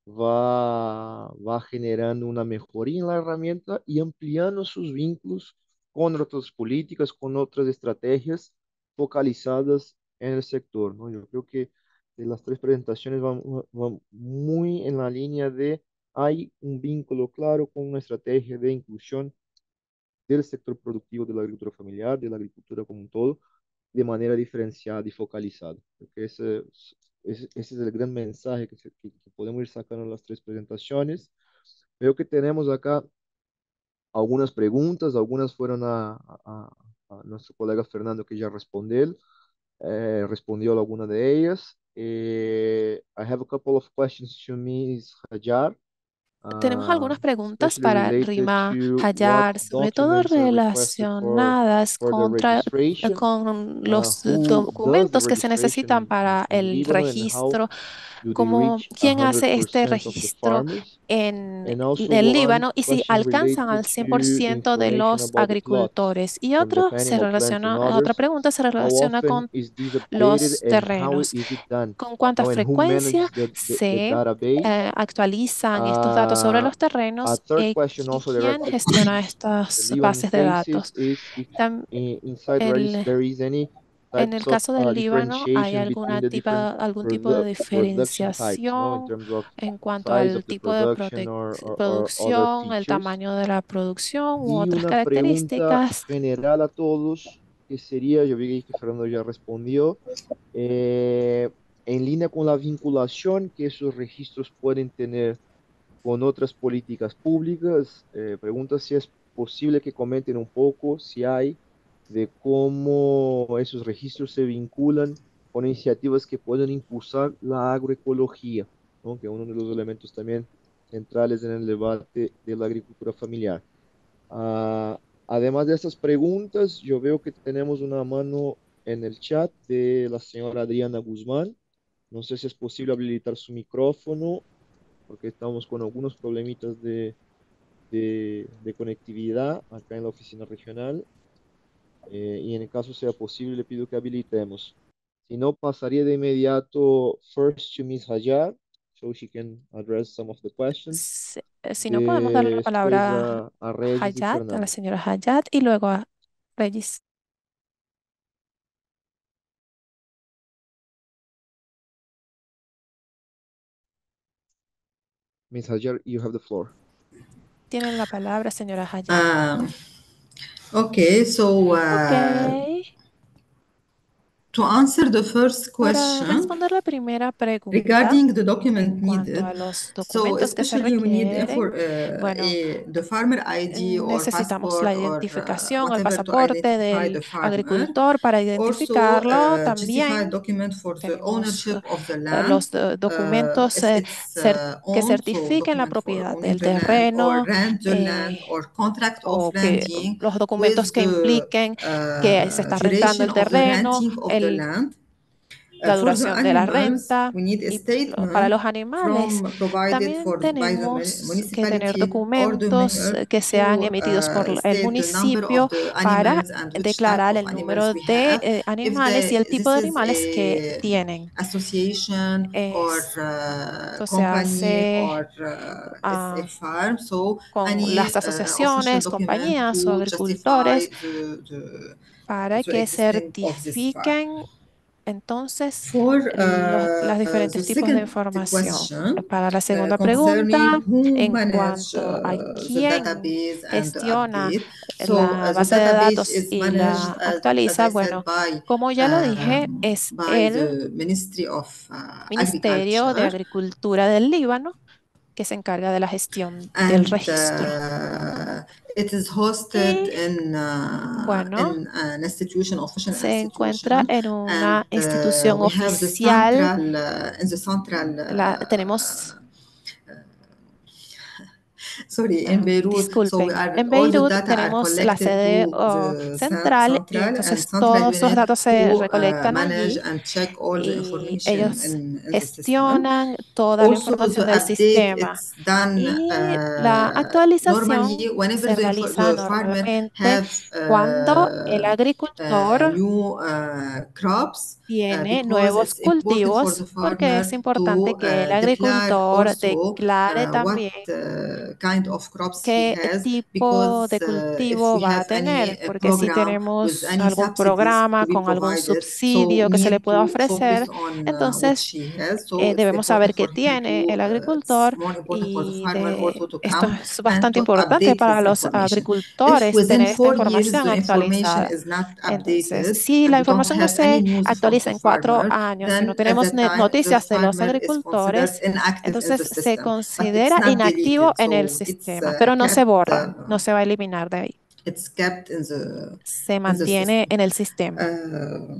va, va generando una mejoría en la herramienta y ampliando sus vínculos con otras políticas, con otras estrategias focalizadas en el sector, ¿no? Yo creo que eh, las tres presentaciones van, van muy en la línea de hay un vínculo claro con una estrategia de inclusión del sector productivo de la agricultura familiar, de la agricultura como un todo, de manera diferenciada y focalizada. Porque ese, es- ese, ese es el gran mensaje que, se- que- que podemos ir sacando en las tres presentaciones. Veo que tenemos acá algunas preguntas, algunas fueron a, a- a nuestro colega Fernando que ya respondió, eh, respondió a alguna de ellas. Eh, I have a couple of questions to Miss Hajar. Tenemos uh, algunas preguntas especially para related Rima to what Hayar, sobre todo documents are requested for, relacionadas for the contra, eh, registration, con uh, los eh, who does the documentos que se registration necesitan in, in, para in el Lebanon, and how registro, do they como reach quién hace este one hundred percent of the registro farmers? en And also el one Líbano y si question alcanzan related al to the cien por ciento de information los about the plots agricultores. Y from the otro se Animal Plant and relaciona, otra others. pregunta se How relaciona often con is this updated los and how terrenos. is it done? ¿Con cuánta No, and who frecuencia manages the, the, the se database? eh, actualizan estos datos sobre Uh, los a terrenos third y, question y also quién directed to gestiona the estas Lebanon bases de cases datos? is if Tam- in, inside Redis el- there is any en el types of caso uh, del Líbano, ¿hay differentiations between alguna the tipo, different algún tipo de produ production types, no, in diferenciación terms of en cuanto size of al the tipo de production protec- or, or, or other producción, el features? tamaño de la producción u Y otras una pregunta características? general a todos, que sería, yo vi que Fernando ya respondió, eh, en línea con la vinculación que esos registros pueden tener con otras políticas públicas, eh, pregunta si es posible que comenten un poco, si hay, de cómo esos registros se vinculan con iniciativas que pueden impulsar la agroecología, ¿no? Que es uno de los elementos también centrales en el debate de la agricultura familiar. Ah, además de estas preguntas, yo veo que tenemos una mano en el chat de la señora Adriana Guzmán. No sé si es posible habilitar su micrófono, porque estamos con algunos problemitas de, de, de conectividad acá en la oficina regional. Eh, y en el caso sea posible, le pido que habilitemos. Si no, pasaría de inmediato first to Miss Hayat, so she can address some of the questions. Si, eh, si no, podemos darle la Después palabra a, a a Regis y Hayat, a la Fernando. señora Hayat, y luego a Regis. Miss Hayat, you have the floor. Tienen la palabra, señora Hayat. Uh, okay, so uh, Ok. to answer the first Para question responder la primera pregunta regarding the document en cuanto needed, a los so documentos que se especially we need requieren, for, uh, bueno, a, the farmer I D or necesitamos la passport or uh, identificación o el whatever to pasaporte identify del the farmer. agricultor para Also, identificarlo. uh, justified También document for the tenemos ownership of the eh, land. los eh, Uh, documentos if eh, it's cer- uh, que owned, so certifiquen la document for propiedad owning del the land, or terreno, rent the land, eh, or contract of o que renting los documentos with que the impliquen que se uh, está rentando duration el of the terreno, renting of the el land. la uh, for the duración de la animals, renta. we need a Y lo- para statement los animales from provided también for by the muni- tenemos que tener municipality or the documentos mayor eh, que sean who emitidos por uh, el state the number of municipio the para animals and which type declarar of el animals número we de have. eh, If animales y the el tipo this de is animales que a tienen. association or Es- uh, Esto se company hace or uh, it's a ah, farm, so con any las uh, official asociaciones, document compañías o to justify agricultores the, the, para the que existing of this farm. certifiquen entonces For los, los uh, the diferentes tipos de second información. question Para la uh, segunda pregunta, concerning who en manage cuanto a uh, the quién database and the gestiona update. So la uh, the base de database datos is y la managed as, as actualiza, I said bueno, by como ya lo dije, um, es by el the Ministry of uh, Ministerio de Agriculture, Agricultura del Líbano que se encarga de la gestión del and registro. uh, it is hosted Y in uh, bueno, in an institution, official se encuentra institution, en and una uh, institución we have the oficial. central uh, in the central. La, Uh, tenemos sorry, in Ah, Beirut. So disculpen, we are en all the Beirut data are tenemos la collected sede to oh, the cen- central y central and entonces central todos los unit datos se who uh, recolectan manage allí and check all the y information ellos in, in the system. gestionan toda la Also, información the del update sistema it's done y la uh, actualización normally whenever se the, infor- realiza the farmer normalmente have cuando el uh, uh, agricultor new uh, crops uh, tiene because nuevos it's important for the cultivos porque farmer es to importante que el uh, declare agricultor also declare uh, what también uh, kind of crops he qué has, tipo de because uh, if cultivo we va a have any tener, uh, porque si program with tenemos any algún subsidies to programa be con algún provided, so subsidio we que se le need pueda to ofrecer, focus on uh, what entonces she has. So eh, it's debemos saber important qué for him tiene to, el uh, it's agricultor more important for the y farmer de also to esto come es and bastante to importante update para his los information. If agricultores within tener esta four years información the information actualizada. is not Entonces, updated si and la we don't información no have any se news from actualiza the en cuatro farmer, años y no then at tenemos that ne- time the noticias de los farmer is considered agricultores, inactive in the entonces se system. But it's considera not inactivo deleted, en el so it's sistema, uh, pero no se kept borra, uh, no se va a eliminar de ahí, it's kept in the se in the mantiene system. en el sistema. Uh,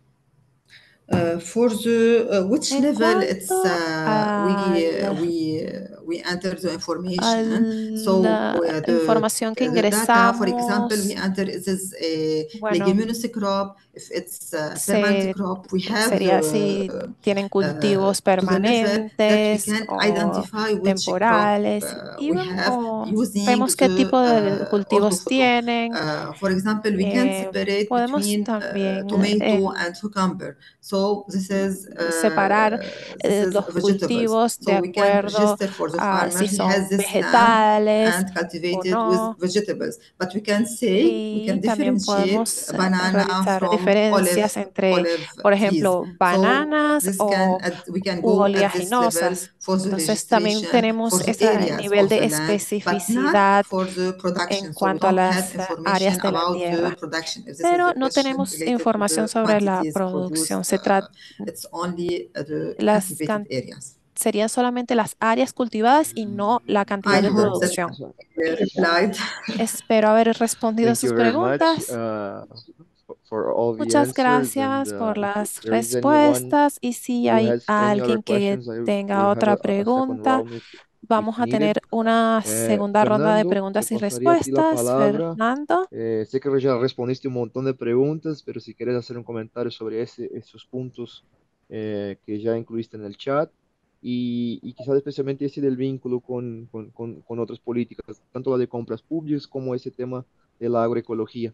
uh, for the uh, which En level it's cuanto uh, we uh, al- we uh, we enter the a information. So la uh, the información que the data, for example, we ingresamos, enter this is a bueno, leguminous crop. If it's a permanent se, crop, we have sería si the tienen uh, cultivos to the level that we permanentes can o identify which crop temporales uh, y we have vemos, using vemos qué the tipo de uh, cultivos orthophoto. tienen. Uh, for example, we can Eh, separate podemos between uh, también tomato eh, and cucumber. So this is separar uh, this eh, is los vegetables. cultivos de So we can acuerdo register for the a farmer si he has son this land vegetales and o cultivated with no. vegetables. But we can say we can Y también differentiate podemos eh, banana realizar from olive diferencias entre, olive por trees. ejemplo, So bananas this can o at, we can u go at this level oleaginosas. for the Entonces también registration for tenemos the ese areas nivel of de the land, but not especificidad for the en production. So we cuanto a don't have las eh, áreas information de la about the tierra, production. If this is pero the no question tenemos related to información the sobre la quantities producción. produced, Se uh, trata it's only uh, the las cultivated can- areas. serían solamente las áreas cultivadas y no la I cantidad de hope that producción. I replied. Espero haber respondido a Thank sus you very much preguntas. uh, for, for all the Muchas answers. And gracias uh, por if las there is anyone respuestas y si who hay has any other alguien que questions, I tenga will have otra a, a second pregunta, round if, if vamos a needed. tener una Eh, segunda ronda de Fernando, te preguntas y pasaría a ti la respuestas. palabra. Fernando. Eh, sé que ya respondiste un montón de preguntas, pero si quieres hacer un comentario sobre ese, esos puntos eh, que ya incluiste en el chat y, y quizás especialmente ese del vínculo con, con, con, con otras políticas, tanto la de compras públicas como ese tema de la agroecología.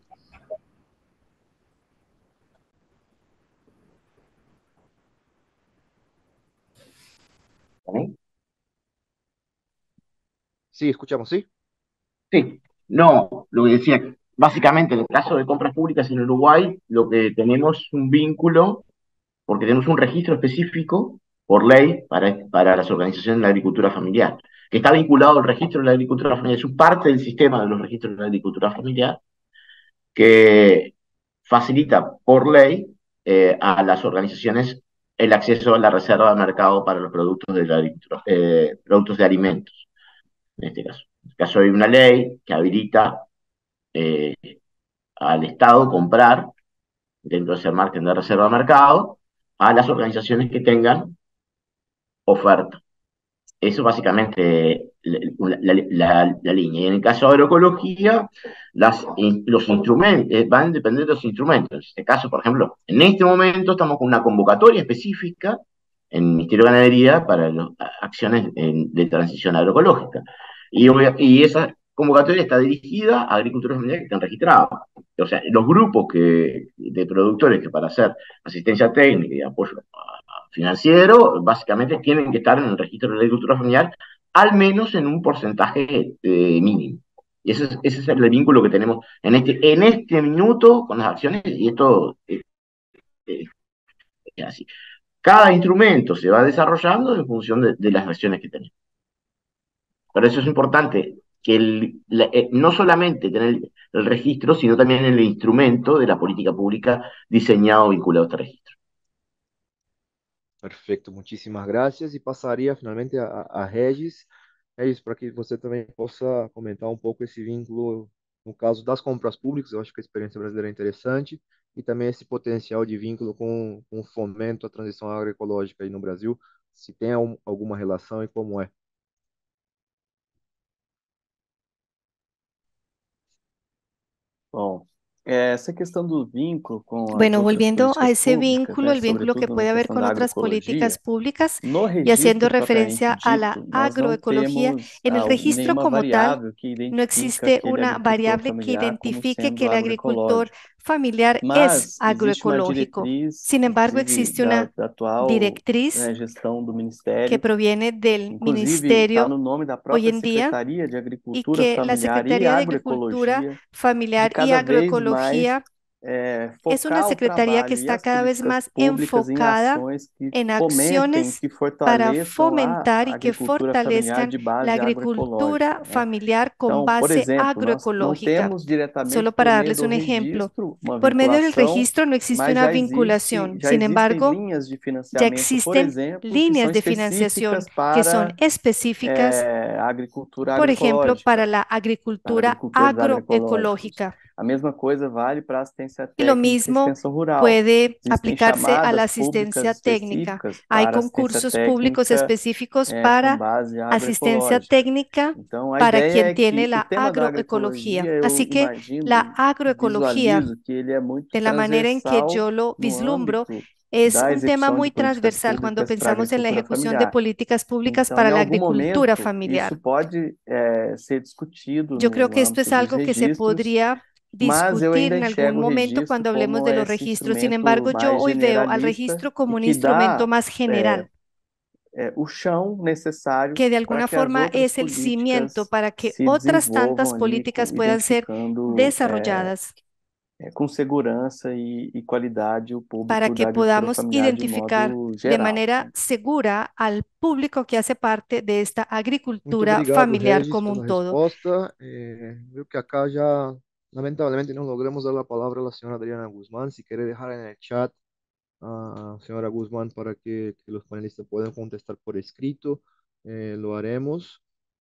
¿Sí? Sí, escuchamos, ¿sí? Sí, no, lo que decía, básicamente en el caso de compras públicas en Uruguay, lo que tenemos es un vínculo, porque tenemos un registro específico por ley para, para las organizaciones de la agricultura familiar, que está vinculado al registro de la agricultura familiar, es un parte del sistema de los registros de la agricultura familiar, que facilita por ley eh, a las organizaciones el acceso a la reserva de mercado para los productos de la agricultura, eh, productos de alimentos, en este caso. En este caso hay una ley que habilita eh, al Estado comprar, dentro de ese margen de reserva de mercado, a las organizaciones que tengan oferta. Eso básicamente la, la, la, la línea. Y en el caso de agroecología, las, in, los instrumentos, eh, van a depender de los instrumentos. En este caso, por ejemplo, en este momento estamos con una convocatoria específica en el Ministerio de Ganadería para las acciones en, de transición agroecológica. Y, y esa convocatoria está dirigida a agricultores familiares que están registrados. O sea, los grupos que, de productores que para hacer asistencia técnica y apoyo financiero, básicamente tienen que estar en el registro de la agricultura familiar, al menos en un porcentaje eh, mínimo. Y ese es, ese es el vínculo que tenemos en este, en este minuto con las acciones, y esto eh, eh, es así. Cada instrumento se va desarrollando en función de, de las acciones que tenemos. Por eso es importante que el, la, eh, no solamente tener el, el registro, sino también el instrumento de la política pública diseñado vinculado a este registro. Perfecto, muchísimas gracias. E passaria finalmente a, a Regis. Regis, para que você também possa comentar um pouco esse vínculo no caso das compras públicas. Eu acho que a experiência brasileira é interessante e também esse potencial de vínculo com, com o fomento à transição agroecológica aí no Brasil, se tem algum, alguma relação e como é. Bom, é, essa questão do vínculo com as Bueno, outras volviendo a políticas ese públicas, vínculo, né, el vínculo que sobretudo na puede haber questão con da otras políticas agroecologia, públicas no y haciendo registro referencia propriamente a la dito, nós não agroecología, temos en el ah, registro nenhuma como tal, variável que no identifica existe aquele una agricultor variable que familiar como identifique que sendo el agricultor agroecológico. familiar es Mas existe uma agroecológico. diretriz, Sin embargo, inclusive existe da, una da atual directriz né, gestão do que Ministério, proviene del inclusive está ministerio no nome da hoy própria en día Secretaria de y Agricultura que la Familiar e Secretaría de Agricultura Agroecologia, de Familiar y cada vez mais Agroecología é, es una focar o secretaría que trabalho e está as cada vez políticas más públicas em enfocada ações que en fomentem, acciones que para fortaleçam a fomentar y que agricultura familiar fortalezcan de la base agricultura agroecológica, né? familiar con Então, por base exemplo, nós não agroecológica. temos diretamente Solo por para meio darles do un ejemplo, registro uma por medio del vinculação, registro no existe mas una já existe, vinculación. já Sin existem embargo, linhas de ya financiamento, por existen exemplo, que são líneas de financiación específicas que son para específicas, é, a agricultura por ejemplo, para agroecológica, la para agricultura agricultores agroecológicos. agroecológica. A mesma coisa vale para a assistência Y lo técnica e mismo extensão rural. puede Existem aplicarse a la chamadas públicas asistencia técnica. específicas Hay para assistência concursos públicos técnica específicos é, com para base asistencia agroecológica. técnica Então, a para ideia quien é tiene que o la tema da agroecología. agroecologia, eu Así que imagino la e agroecología, visualizo que ele é muito de la manera en que transversal yo lo no vislumbro, âmbito es da un tema execução de muy políticas transversal cuando públicas para a pensamos en la agricultura ejecución de familiar. políticas públicas Então, para em la algum agricultura momento, familiar. isso pode é, ser discutido Yo creo no que esto es âmbito dos algo que se registros, podría mas eu discutir ainda en algún enxergo o momento registro cuando hablemos como de los esse registros. Sin instrumento embargo, yo mais hoy veo al generalista registro como e un que instrumento dá más é, general, é, o chão necessário que de para alguna que as forma outras es el cimiento políticas para que se otras tantas desenvolvam ali, políticas com- puedan ser identificando é, desarrolladas, é, com segurança e, e qualidade o para público que da agricultura podamos familiar de identificar modo de geral, manera né? segura al público que hace parte de esta Muito agricultura obrigado, familiar Regis, como un pela todo. resposta. Eh, veo que acá ya, lamentablemente, no logramos dar la palabra a la señora Adriana Guzmán. Si quiere dejar en el chat a señora Guzmán para que, que los panelistas puedan contestar por escrito, eh, lo haremos.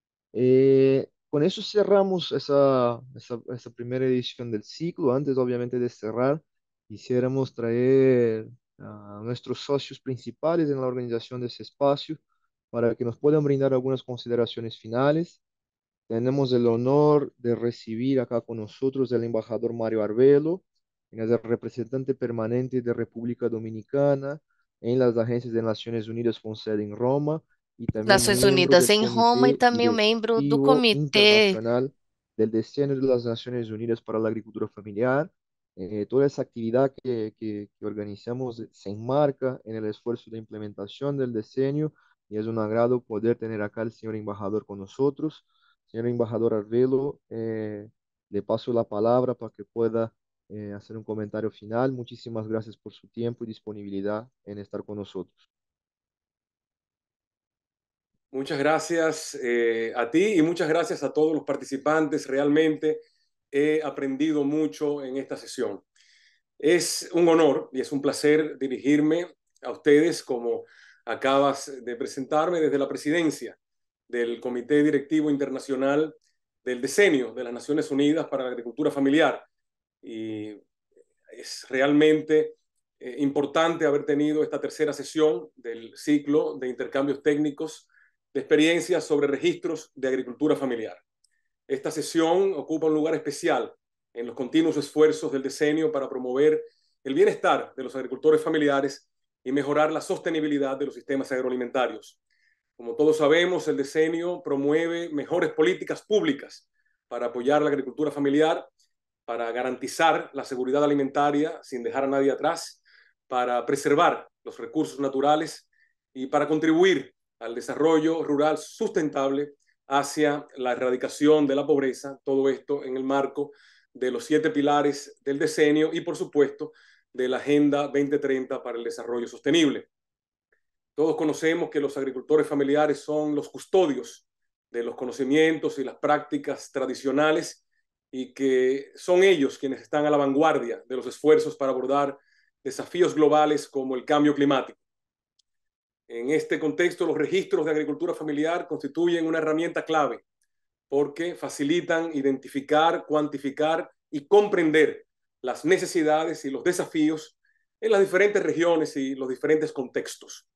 Eh, con eso cerramos esa, esa, esa primera edición del ciclo. Antes, obviamente, de cerrar, quisiéramos traer a nuestros socios principales en la organización de ese espacio para que nos puedan brindar algunas consideraciones finales. Tenemos el honor de recibir acá con nosotros al embajador Mario Arbelo, quien es el representante permanente de República Dominicana en las agencias de Naciones Unidas con sede en Roma y también Nações miembro Unidas del em Roma e Comité também o membro do Directivo Comitê Internacional del Decenio de las Naciones Unidas para la Agricultura Familiar. Eh, toda esa actividad que, que, que organizamos se enmarca en el esfuerzo de implementación del decenio y es un agrado poder tener acá al señor embajador con nosotros. Señor embajador Arbelo, eh, le paso la palabra para que pueda eh, hacer un comentario final. Muchísimas gracias por su tiempo y disponibilidad en estar con nosotros. Muchas gracias eh, a ti y muchas gracias a todos los participantes. Realmente he aprendido mucho en esta sesión. Es un honor y es un placer dirigirme a ustedes como acabas de presentarme desde la presidencia del Comité Directivo Internacional del Decenio de las Naciones Unidas para la Agricultura Familiar. Y es realmente eh, importante haber tenido esta tercera sesión del ciclo de intercambios técnicos de experiencias sobre registros de agricultura familiar. Esta sesión ocupa un lugar especial en los continuos esfuerzos del decenio para promover el bienestar de los agricultores familiares y mejorar la sostenibilidad de los sistemas agroalimentarios. Como todos sabemos, el decenio promueve mejores políticas públicas para apoyar la agricultura familiar, para garantizar la seguridad alimentaria sin dejar a nadie atrás, para preservar los recursos naturales y para contribuir al desarrollo rural sustentable hacia la erradicación de la pobreza, todo esto en el marco de los siete pilares del decenio y, por supuesto, de la Agenda veinte treinta para el desarrollo sostenible. Todos conocemos que los agricultores familiares son los custodios de los conocimientos y las prácticas tradicionales y que son ellos quienes están a la vanguardia de los esfuerzos para abordar desafíos globales como el cambio climático. En este contexto, los registros de agricultura familiar constituyen una herramienta clave porque facilitan identificar, cuantificar y comprender las necesidades y los desafíos en las diferentes regiones y los diferentes contextos.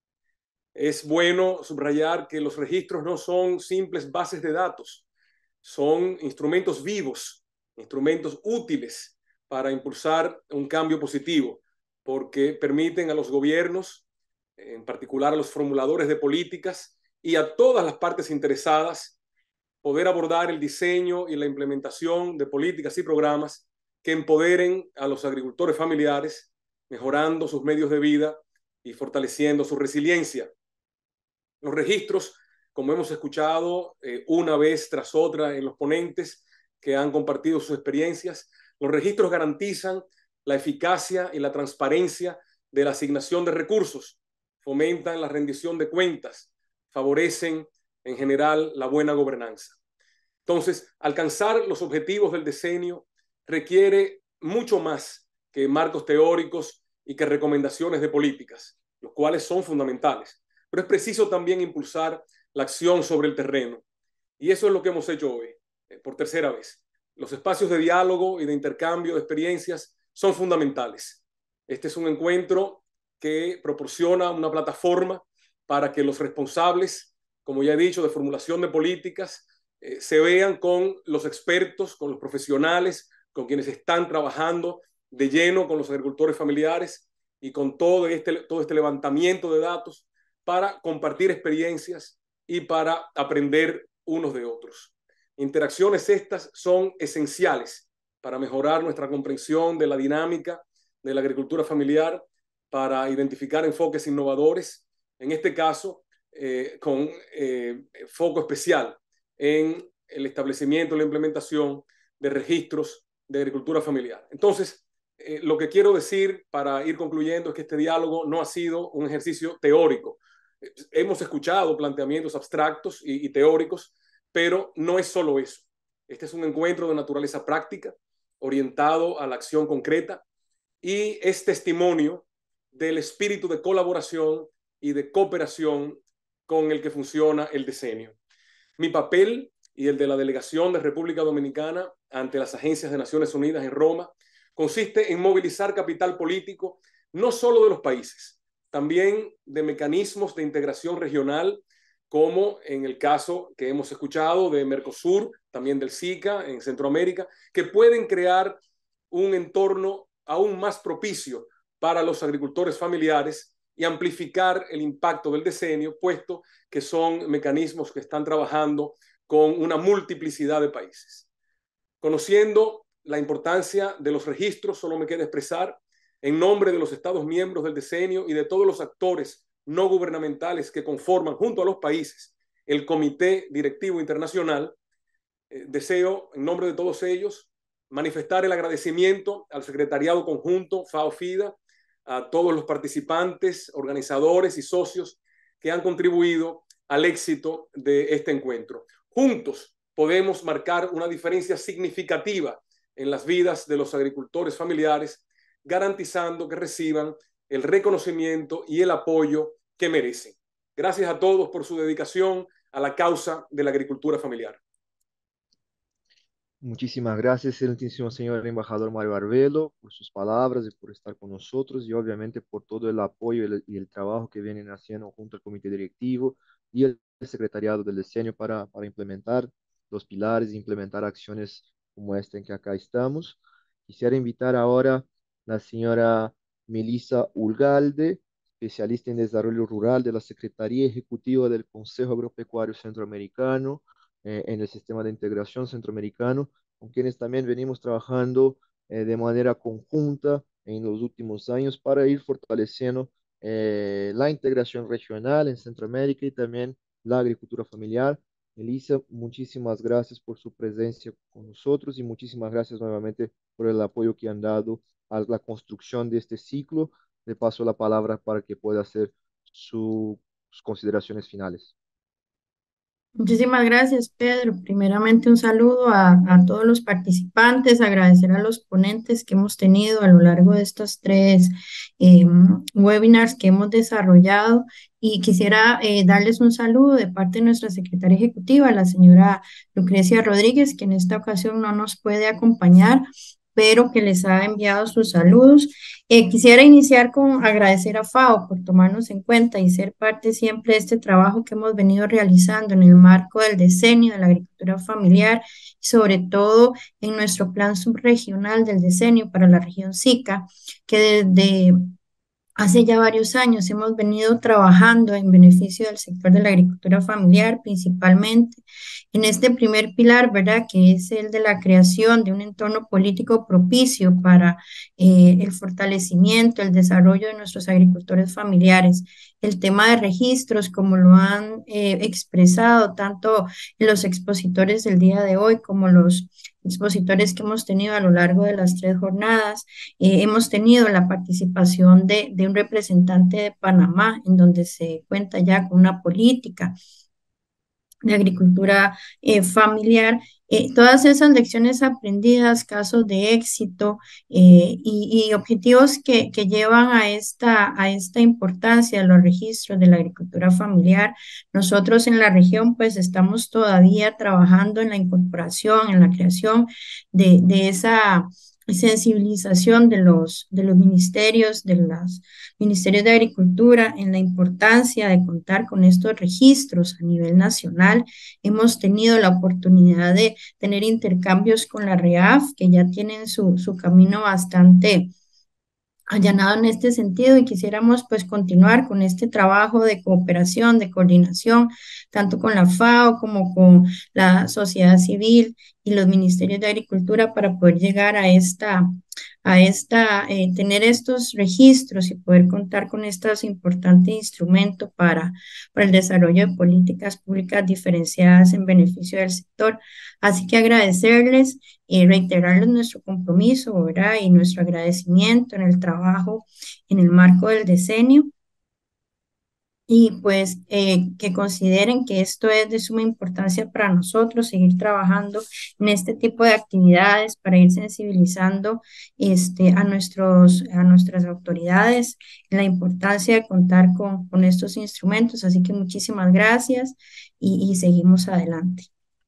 Es bueno subrayar que los registros no son simples bases de datos, son instrumentos vivos, instrumentos útiles para impulsar un cambio positivo, porque permiten a los gobiernos, en particular a los formuladores de políticas y a todas las partes interesadas, poder abordar el diseño y la implementación de políticas y programas que empoderen a los agricultores familiares, mejorando sus medios de vida y fortaleciendo su resiliencia. Los registros, como hemos escuchado eh, una vez tras otra en los ponentes que han compartido sus experiencias, los registros garantizan la eficacia y la transparencia de la asignación de recursos, fomentan la rendición de cuentas, favorecen en general la buena gobernanza. Entonces, alcanzar los objetivos del decenio requiere mucho más que marcos teóricos y que recomendaciones de políticas, los cuales son fundamentales. Pero es preciso también impulsar la acción sobre el terreno. Y eso es lo que hemos hecho hoy, eh, por tercera vez. Los espacios de diálogo y de intercambio de experiencias son fundamentales. Este es un encuentro que proporciona una plataforma para que los responsables, como ya he dicho, de formulación de políticas, eh, se vean con los expertos, con los profesionales, con quienes están trabajando de lleno con los agricultores familiares y con todo este, todo este levantamiento de datos para compartir experiencias y para aprender unos de otros. Interacciones estas son esenciales para mejorar nuestra comprensión de la dinámica de la agricultura familiar, para identificar enfoques innovadores, en este caso eh, con eh, foco especial en el establecimiento y la implementación de registros de agricultura familiar. Entonces, eh, lo que quiero decir para ir concluyendo es que este diálogo no ha sido un ejercicio teórico. Eh, hemos escuchado planteamientos abstractos y, y teóricos, pero no es solo eso. Este es un encuentro de naturaleza práctica, orientado a la acción concreta, y es testimonio del espíritu de colaboración y de cooperación con el que funciona el decenio. Mi papel y el de la delegación de República Dominicana ante las agencias de Naciones Unidas en Roma consiste en movilizar capital político no solo de los países, también de mecanismos de integración regional, como en el caso que hemos escuchado de Mercosur, también del SICA en Centroamérica, que pueden crear un entorno aún más propicio para los agricultores familiares y amplificar el impacto del decenio, puesto que son mecanismos que están trabajando con una multiplicidad de países. Conociendo la importancia de los registros, solo me queda expresar, en nombre de los Estados miembros del decenio y de todos los actores no gubernamentales que conforman junto a los países el Comité Directivo Internacional, eh, deseo, en nombre de todos ellos, manifestar el agradecimiento al Secretariado Conjunto FAO-FIDA, a todos los participantes, organizadores y socios que han contribuido al éxito de este encuentro. Juntos podemos marcar una diferencia significativa en las vidas de los agricultores familiares, garantizando que reciban el reconocimiento y el apoyo que merecen. Gracias a todos por su dedicación a la causa de la agricultura familiar. Muchísimas gracias, excelentísimo señor embajador Mario Barbelo, por sus palabras y por estar con nosotros y obviamente por todo el apoyo y el, y el trabajo que vienen haciendo junto al comité directivo y el secretariado del decenio para, para implementar los pilares, implementar acciones como esta en que acá estamos. Quisiera invitar ahora a la señora Melissa Ulgalde, especialista en desarrollo rural de la Secretaría Ejecutiva del Consejo Agropecuario Centroamericano, eh, en el sistema de integración centroamericano, con quienes también venimos trabajando eh, de manera conjunta en los últimos años para ir fortaleciendo eh, la integración regional en Centroamérica y también la agricultura familiar. Elisa, muchísimas gracias por su presencia con nosotros y muchísimas gracias nuevamente por el apoyo que han dado a la construcción de este ciclo. Le paso la palabra para que pueda hacer su- sus consideraciones finales. Muchísimas gracias, Pedro. Primeramente, un saludo a, a todos los participantes, agradecer a los ponentes que hemos tenido a lo largo de estos tres eh, webinars que hemos desarrollado y quisiera eh, darles un saludo de parte de nuestra secretaria ejecutiva, la señora Lucrecia Rodríguez, que en esta ocasión no nos puede acompañar, pero que les ha enviado sus saludos. Eh, quisiera iniciar con agradecer a FAO por tomarnos en cuenta y ser parte siempre de este trabajo que hemos venido realizando en el marco del decenio de la agricultura familiar, sobre todo en nuestro plan subregional del decenio para la región SICA, que desde hace ya varios años hemos venido trabajando en beneficio del sector de la agricultura familiar, principalmente en este primer pilar, ¿verdad? Que es el de la creación de un entorno político propicio para eh, el fortalecimiento, el desarrollo de nuestros agricultores familiares. El tema de registros, como lo han eh, expresado tanto los expositores del día de hoy como los expositores que hemos tenido a lo largo de las tres jornadas, eh, hemos tenido la participación de, de un representante de Panamá, en donde se cuenta ya con una política de agricultura eh, familiar. Eh, todas esas lecciones aprendidas, casos de éxito eh, y, y objetivos que, que llevan a esta, a esta importancia de los registros de la agricultura familiar. Nosotros en la región pues estamos todavía trabajando en la incorporación, en la creación de, de esa sensibilización de los, de los ministerios, de los ministerios de Agricultura en la importancia de contar con estos registros a nivel nacional. Hemos tenido la oportunidad de tener intercambios con la REAF, que ya tienen su, su camino bastante allanado en este sentido y quisiéramos pues continuar con este trabajo de cooperación, de coordinación, tanto con la FAO como con la sociedad civil y los ministerios de Agricultura para poder llegar a esta, a esta, eh, tener estos registros y poder contar con estos importantes instrumentos para, para el desarrollo de políticas públicas diferenciadas en beneficio del sector. Así que agradecerles y reiterarles nuestro compromiso, ¿verdad? Y nuestro agradecimiento en el trabajo en el marco del decenio y pues eh, que consideren que esto es de suma importancia para nosotros, seguir trabajando en este tipo de actividades para ir sensibilizando este, a, nuestros, a nuestras autoridades en la importancia de contar con, con estos instrumentos. Así que muchísimas gracias y, y seguimos adelante.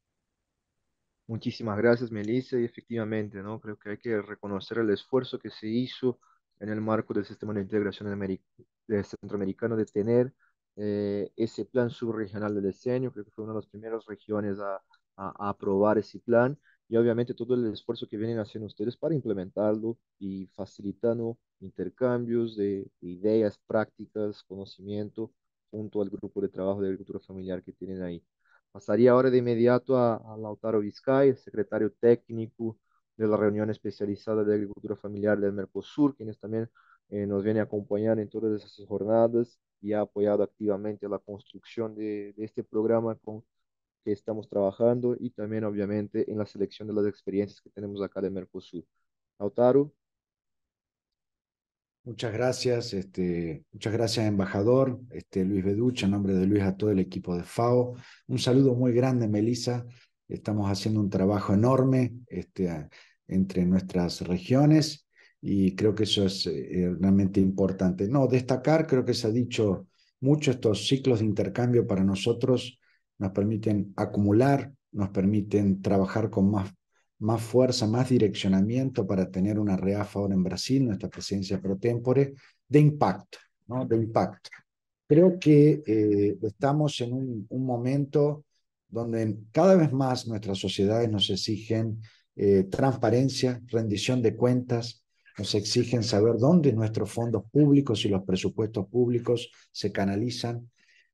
Muchísimas gracias, Melissa, y efectivamente, ¿no? Creo que hay que reconocer el esfuerzo que se hizo en el marco del sistema de integración ameri- de centroamericano de tener eh, ese plan subregional de decenio. Creo que fue una de las primeras regiones a, a- a aprobar ese plan y obviamente todo el esfuerzo que vienen haciendo ustedes para implementarlo y facilitando intercambios de, de ideas, prácticas, conocimiento junto al grupo de trabajo de agricultura familiar que tienen ahí. Pasaría ahora de inmediato a, a Lautaro Vizcay, el secretario técnico de la reunión especializada de agricultura familiar del Mercosur, quienes también eh, nos viene a acompañar en todas esas jornadas y ha apoyado activamente la construcción de, de este programa con que estamos trabajando y también obviamente en la selección de las experiencias que tenemos acá de Mercosur. Lautaro. Muchas gracias, este, muchas gracias, embajador, este, Luis Beducha, en nombre de Luis, a todo el equipo de FAO. Un saludo muy grande, Melissa. Estamos haciendo un trabajo enorme este, a, entre nuestras regiones y creo que eso es eh, realmente importante. No, destacar, creo que se ha dicho mucho, estos ciclos de intercambio para nosotros nos permiten acumular, nos permiten trabajar con más más fuerza, más direccionamiento para tener una REAF ahora en Brasil, nuestra presencia pro tempore, de impacto, ¿no? De impacto. Creo que eh, estamos en un, un momento donde cada vez más nuestras sociedades nos exigen eh, transparencia, rendición de cuentas, nos exigen saber dónde nuestros fondos públicos y los presupuestos públicos se canalizan.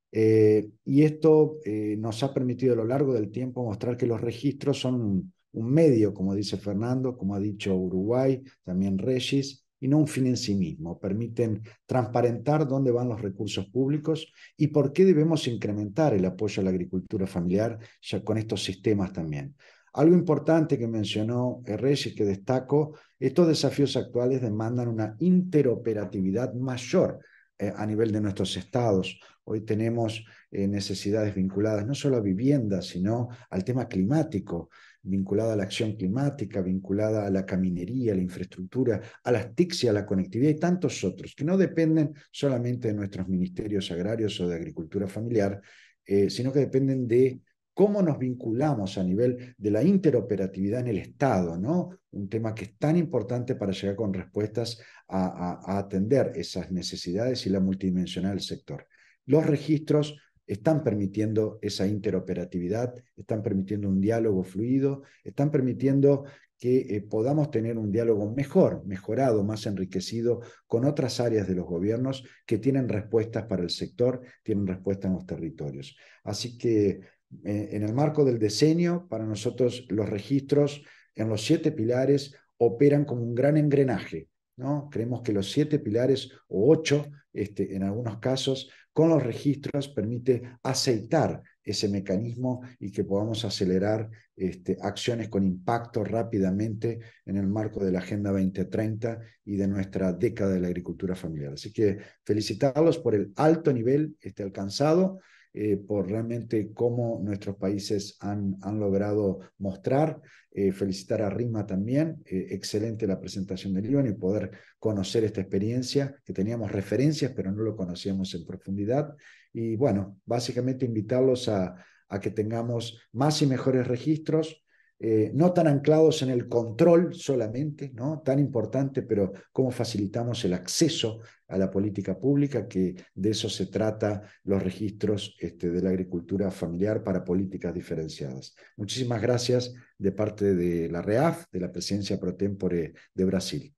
Eh, y esto eh, nos ha permitido a lo largo del tiempo mostrar que los registros son un, un medio, como dice Fernando, como ha dicho Uruguay, también Regis, y no un fin en sí mismo. Permiten transparentar dónde van los recursos públicos y por qué debemos incrementar el apoyo a la agricultura familiar ya con estos sistemas también. Algo importante que mencionó Regis, que destaco, estos desafíos actuales demandan una interoperatividad mayor eh, a nivel de nuestros estados. Hoy tenemos eh, necesidades vinculadas no solo a vivienda, sino al tema climático, vinculada a la acción climática, vinculada a la caminería, a la infraestructura, a las T I C y a la conectividad y tantos otros, que no dependen solamente de nuestros ministerios agrarios o de agricultura familiar, eh, sino que dependen de cómo nos vinculamos a nivel de la interoperatividad en el Estado, ¿no? Un tema que es tan importante para llegar con respuestas a, a, a atender esas necesidades y la multidimensional del sector. Los registros están permitiendo esa interoperatividad, están permitiendo un diálogo fluido, están permitiendo que eh, podamos tener un diálogo mejor, mejorado, más enriquecido con otras áreas de los gobiernos que tienen respuestas para el sector, tienen respuestas en los territorios. Así que eh, en el marco del decenio, para nosotros los registros en los siete pilares operan como un gran engranaje, ¿no? Creemos que los siete pilares, o ocho este, en algunos casos, con los registros permite aceitar ese mecanismo y que podamos acelerar este, acciones con impacto rápidamente en el marco de la Agenda veinte treinta y de nuestra década de la agricultura familiar. Así que felicitarlos por el alto nivel este, alcanzado, eh, por realmente cómo nuestros países han, han logrado mostrar. Eh, felicitar a Rima también, eh, excelente la presentación de Líbano y poder conocer esta experiencia, que teníamos referencias, pero no lo conocíamos en profundidad. Y bueno, básicamente invitarlos a, a que tengamos más y mejores registros, eh, no tan anclados en el control solamente, ¿no? Tan importante, pero cómo facilitamos el acceso a la política pública, que de eso se trata los registros este, de la agricultura familiar para políticas diferenciadas. Muchísimas gracias de parte de la REAF, de la Presidencia Pro Tempore de Brasil.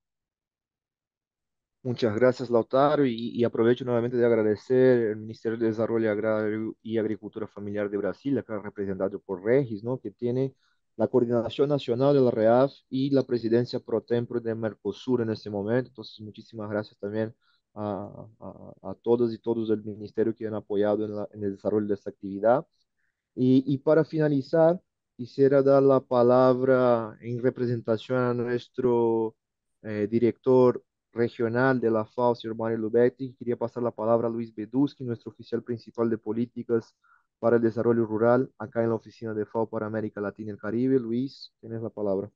Muchas gracias, Lautaro, y, y aprovecho nuevamente de agradecer al Ministerio de Desarrollo Agrario y Agricultura Familiar de Brasil, acá representado por Regis, ¿no? Que tiene la coordinación nacional de la REAF y la presidencia pro tempore de Mercosur en este momento. Entonces, muchísimas gracias también a, a, a todas y todos del ministerio que han apoyado en, la, en el desarrollo de esta actividad. Y, y para finalizar, quisiera dar la palabra en representación a nuestro eh, director regional de la FAO, señor Mario Lubetti. Quería pasar la palabra a Luis Bedusky, nuestro oficial principal de políticas para el desarrollo rural, acá en la oficina de FAO para América Latina y el Caribe. Luis, tienes la palabra.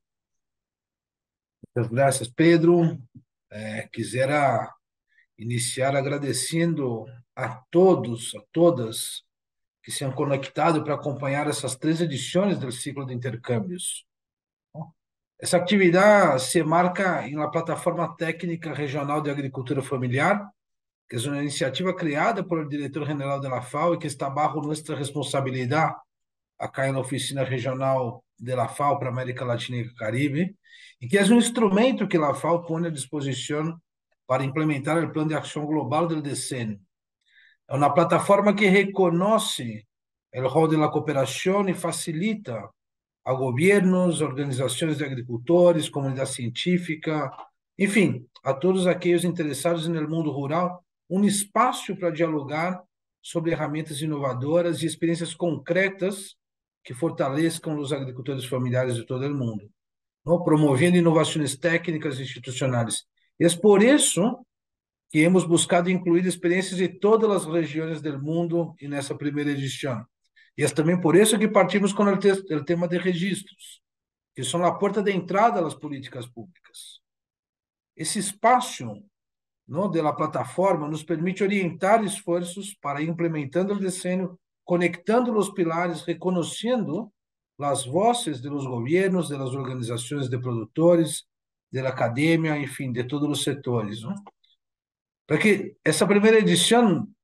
Muchas gracias, Pedro. Eh, quisiera iniciar agradecendo a todos, a todas que se han conectado para acompanhar essas três edições do ciclo de intercâmbios. Essa atividade se marca em uma plataforma técnica regional de agricultura familiar, que é uma iniciativa criada por el diretor general da FAO e que está bajo nossa responsabilidade acá na oficina regional da FAO para América Latina e Caribe, e que é um instrumento que a FAO põe à disposição para implementar o plano de ação global do decênio. É uma plataforma que reconhece o rol da cooperação e facilita a governos, organizações de agricultores, comunidade científica, enfim, a todos aqueles interessados no mundo rural, um espaço para dialogar sobre ferramentas inovadoras e experiências concretas que fortaleçam os agricultores familiares de todo o mundo, não? Promovendo inovações técnicas e institucionais. E é por isso que hemos buscado incluir experiências de todas as regiões do mundo nessa primeira edição. E é também por isso que partimos com o, te o tema de registros, que são a porta de entrada às políticas públicas. Esse espaço, não, da plataforma nos permite orientar esforços para ir implementando o decênio, conectando os pilares, reconhecendo as vozes dos governos, das organizações de produtores, da academia, enfim, de todos os setores, não? Para que essa primeira edição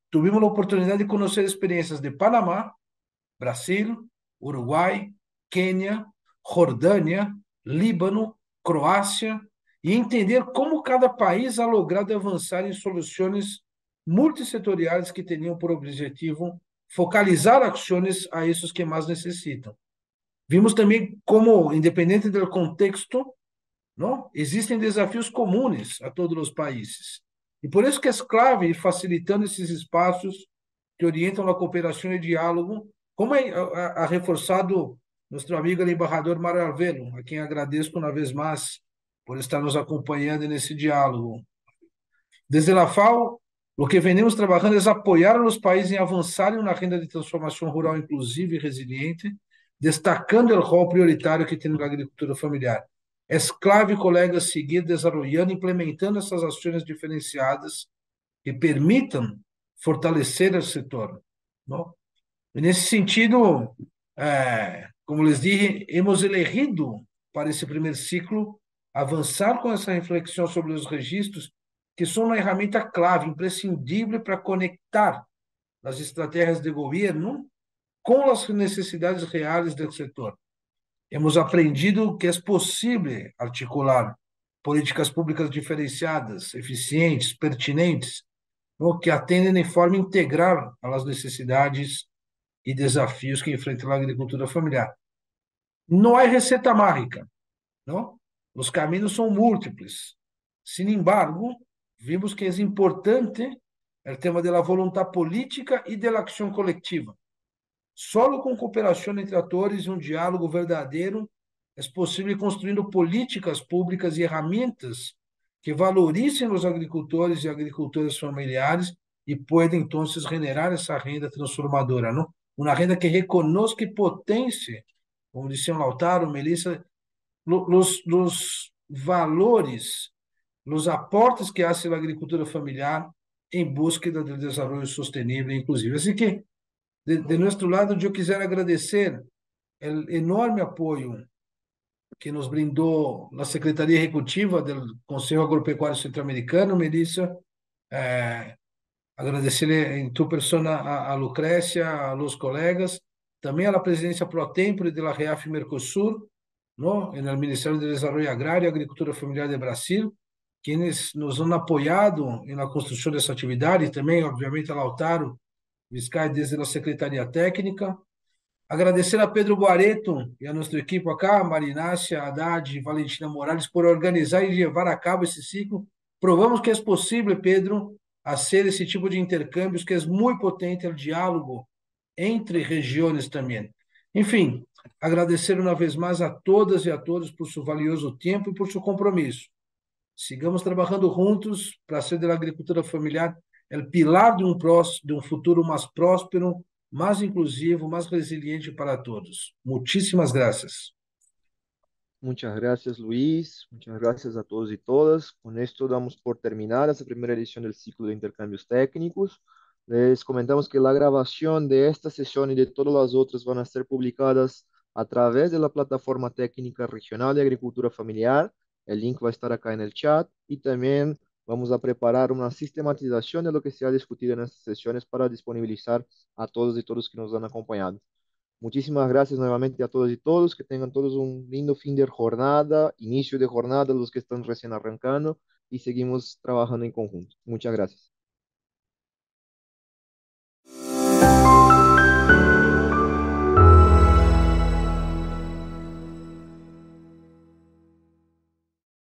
tuvimos la oportunidad de conocer experiencias de Panamá, Brasil, Uruguai, Quênia, Jordânia, Líbano, Croácia, e entender como cada país ha logrado avançar em soluções multissetoriais que tinham por objetivo focalizar ações a esses que mais necessitam. Vimos também como, independente do contexto, não, existem desafios comuns a todos os países. E por isso que é clave ir facilitando esses espaços que orientam a cooperação e diálogo, como ha reforçado nosso amigo o embaixador Mário Alvelo, a quem agradeço uma vez mais por estar nos acompanhando nesse diálogo. Desde a FAO, o que venimos trabalhando é apoiar os países em avançarem na agenda de transformação rural inclusiva e resiliente, destacando o rol prioritário que tem na agricultura familiar. É clave, colegas, seguir desenvolvendo e implementando essas ações diferenciadas que permitam fortalecer o setor. Não? E nesse sentido, é, como les dije, hemos elegido para esse primeiro ciclo avançar com essa reflexão sobre os registros, que são uma ferramenta clave, imprescindível para conectar as estratégias de governo com as necessidades reais do setor. Hemos aprendido que é possível articular políticas públicas diferenciadas, eficientes, pertinentes, no, que atendem de forma integral às necessidades e desafios que enfrenta a agricultura familiar. Não há receita mágica, não? Os caminhos são múltiplos. Sin embargo, vimos que é importante o tema da vontade política e da ação coletiva. Só com cooperação entre atores e um diálogo verdadeiro é possível ir construindo políticas públicas e ferramentas que valorizem os agricultores e agricultoras familiares e podem, então, generar essa renda transformadora, não? Uma renda que reconozca e potencie, como diziam Lautaro, Melissa, os, os valores, os aportes que hace a agricultura familiar em busca do desenvolvimento sustentável e inclusivo. Assim que, de, de nosso lado, eu quisera agradecer o enorme apoio que nos brindou a Secretaria Executiva do Conselho Agropecuário Centro-Americano, Melissa, eh, agradecer em tu persona a, a Lucrécia, a los colegas, também a la presidência pro tempore de la R E A F Mercosur, no, no Ministério de Desenvolvimento Agrário e Agricultura Familiar de Brasil, quienes nos han apoiado na construção dessa atividade, e também, obviamente, a Lautaro Vizcay, desde a Secretaria Técnica. Agradecer a Pedro Guareto e a nossa equipe acá, Marinácia, Haddad, Valentina Morales, por organizar e levar a cabo esse ciclo. Provamos que é possível, Pedro, hacer esse tipo de intercâmbios, que é muito potente o diálogo entre regiões também. Enfim, agradecer uma vez mais a todas e a todos por seu valioso tempo e por seu compromisso. Sigamos trabalhando juntos para ser da agricultura familiar o pilar de um, prós, de um futuro mais próspero, mais inclusivo, mais resiliente para todos. Muchísimas gracias. Muchas gracias, Luis. Muchas gracias a todos y todas. Con esto damos por terminada esta primera edición del ciclo de intercambios técnicos. Les comentamos que la grabación de esta sesión y de todas las otras van a ser publicadas a través de la plataforma técnica regional de agricultura familiar. El link va a estar acá en el chat y también vamos a preparar una sistematización de lo que se ha discutido en estas sesiones para disponibilizar a todos y todos que nos han acompañado. Muchísimas gracias nuevamente a todos y todos, que tengan todos un lindo fin de jornada, inicio de jornada, los que están recién arrancando, y seguimos trabajando en conjunto. Muchas gracias.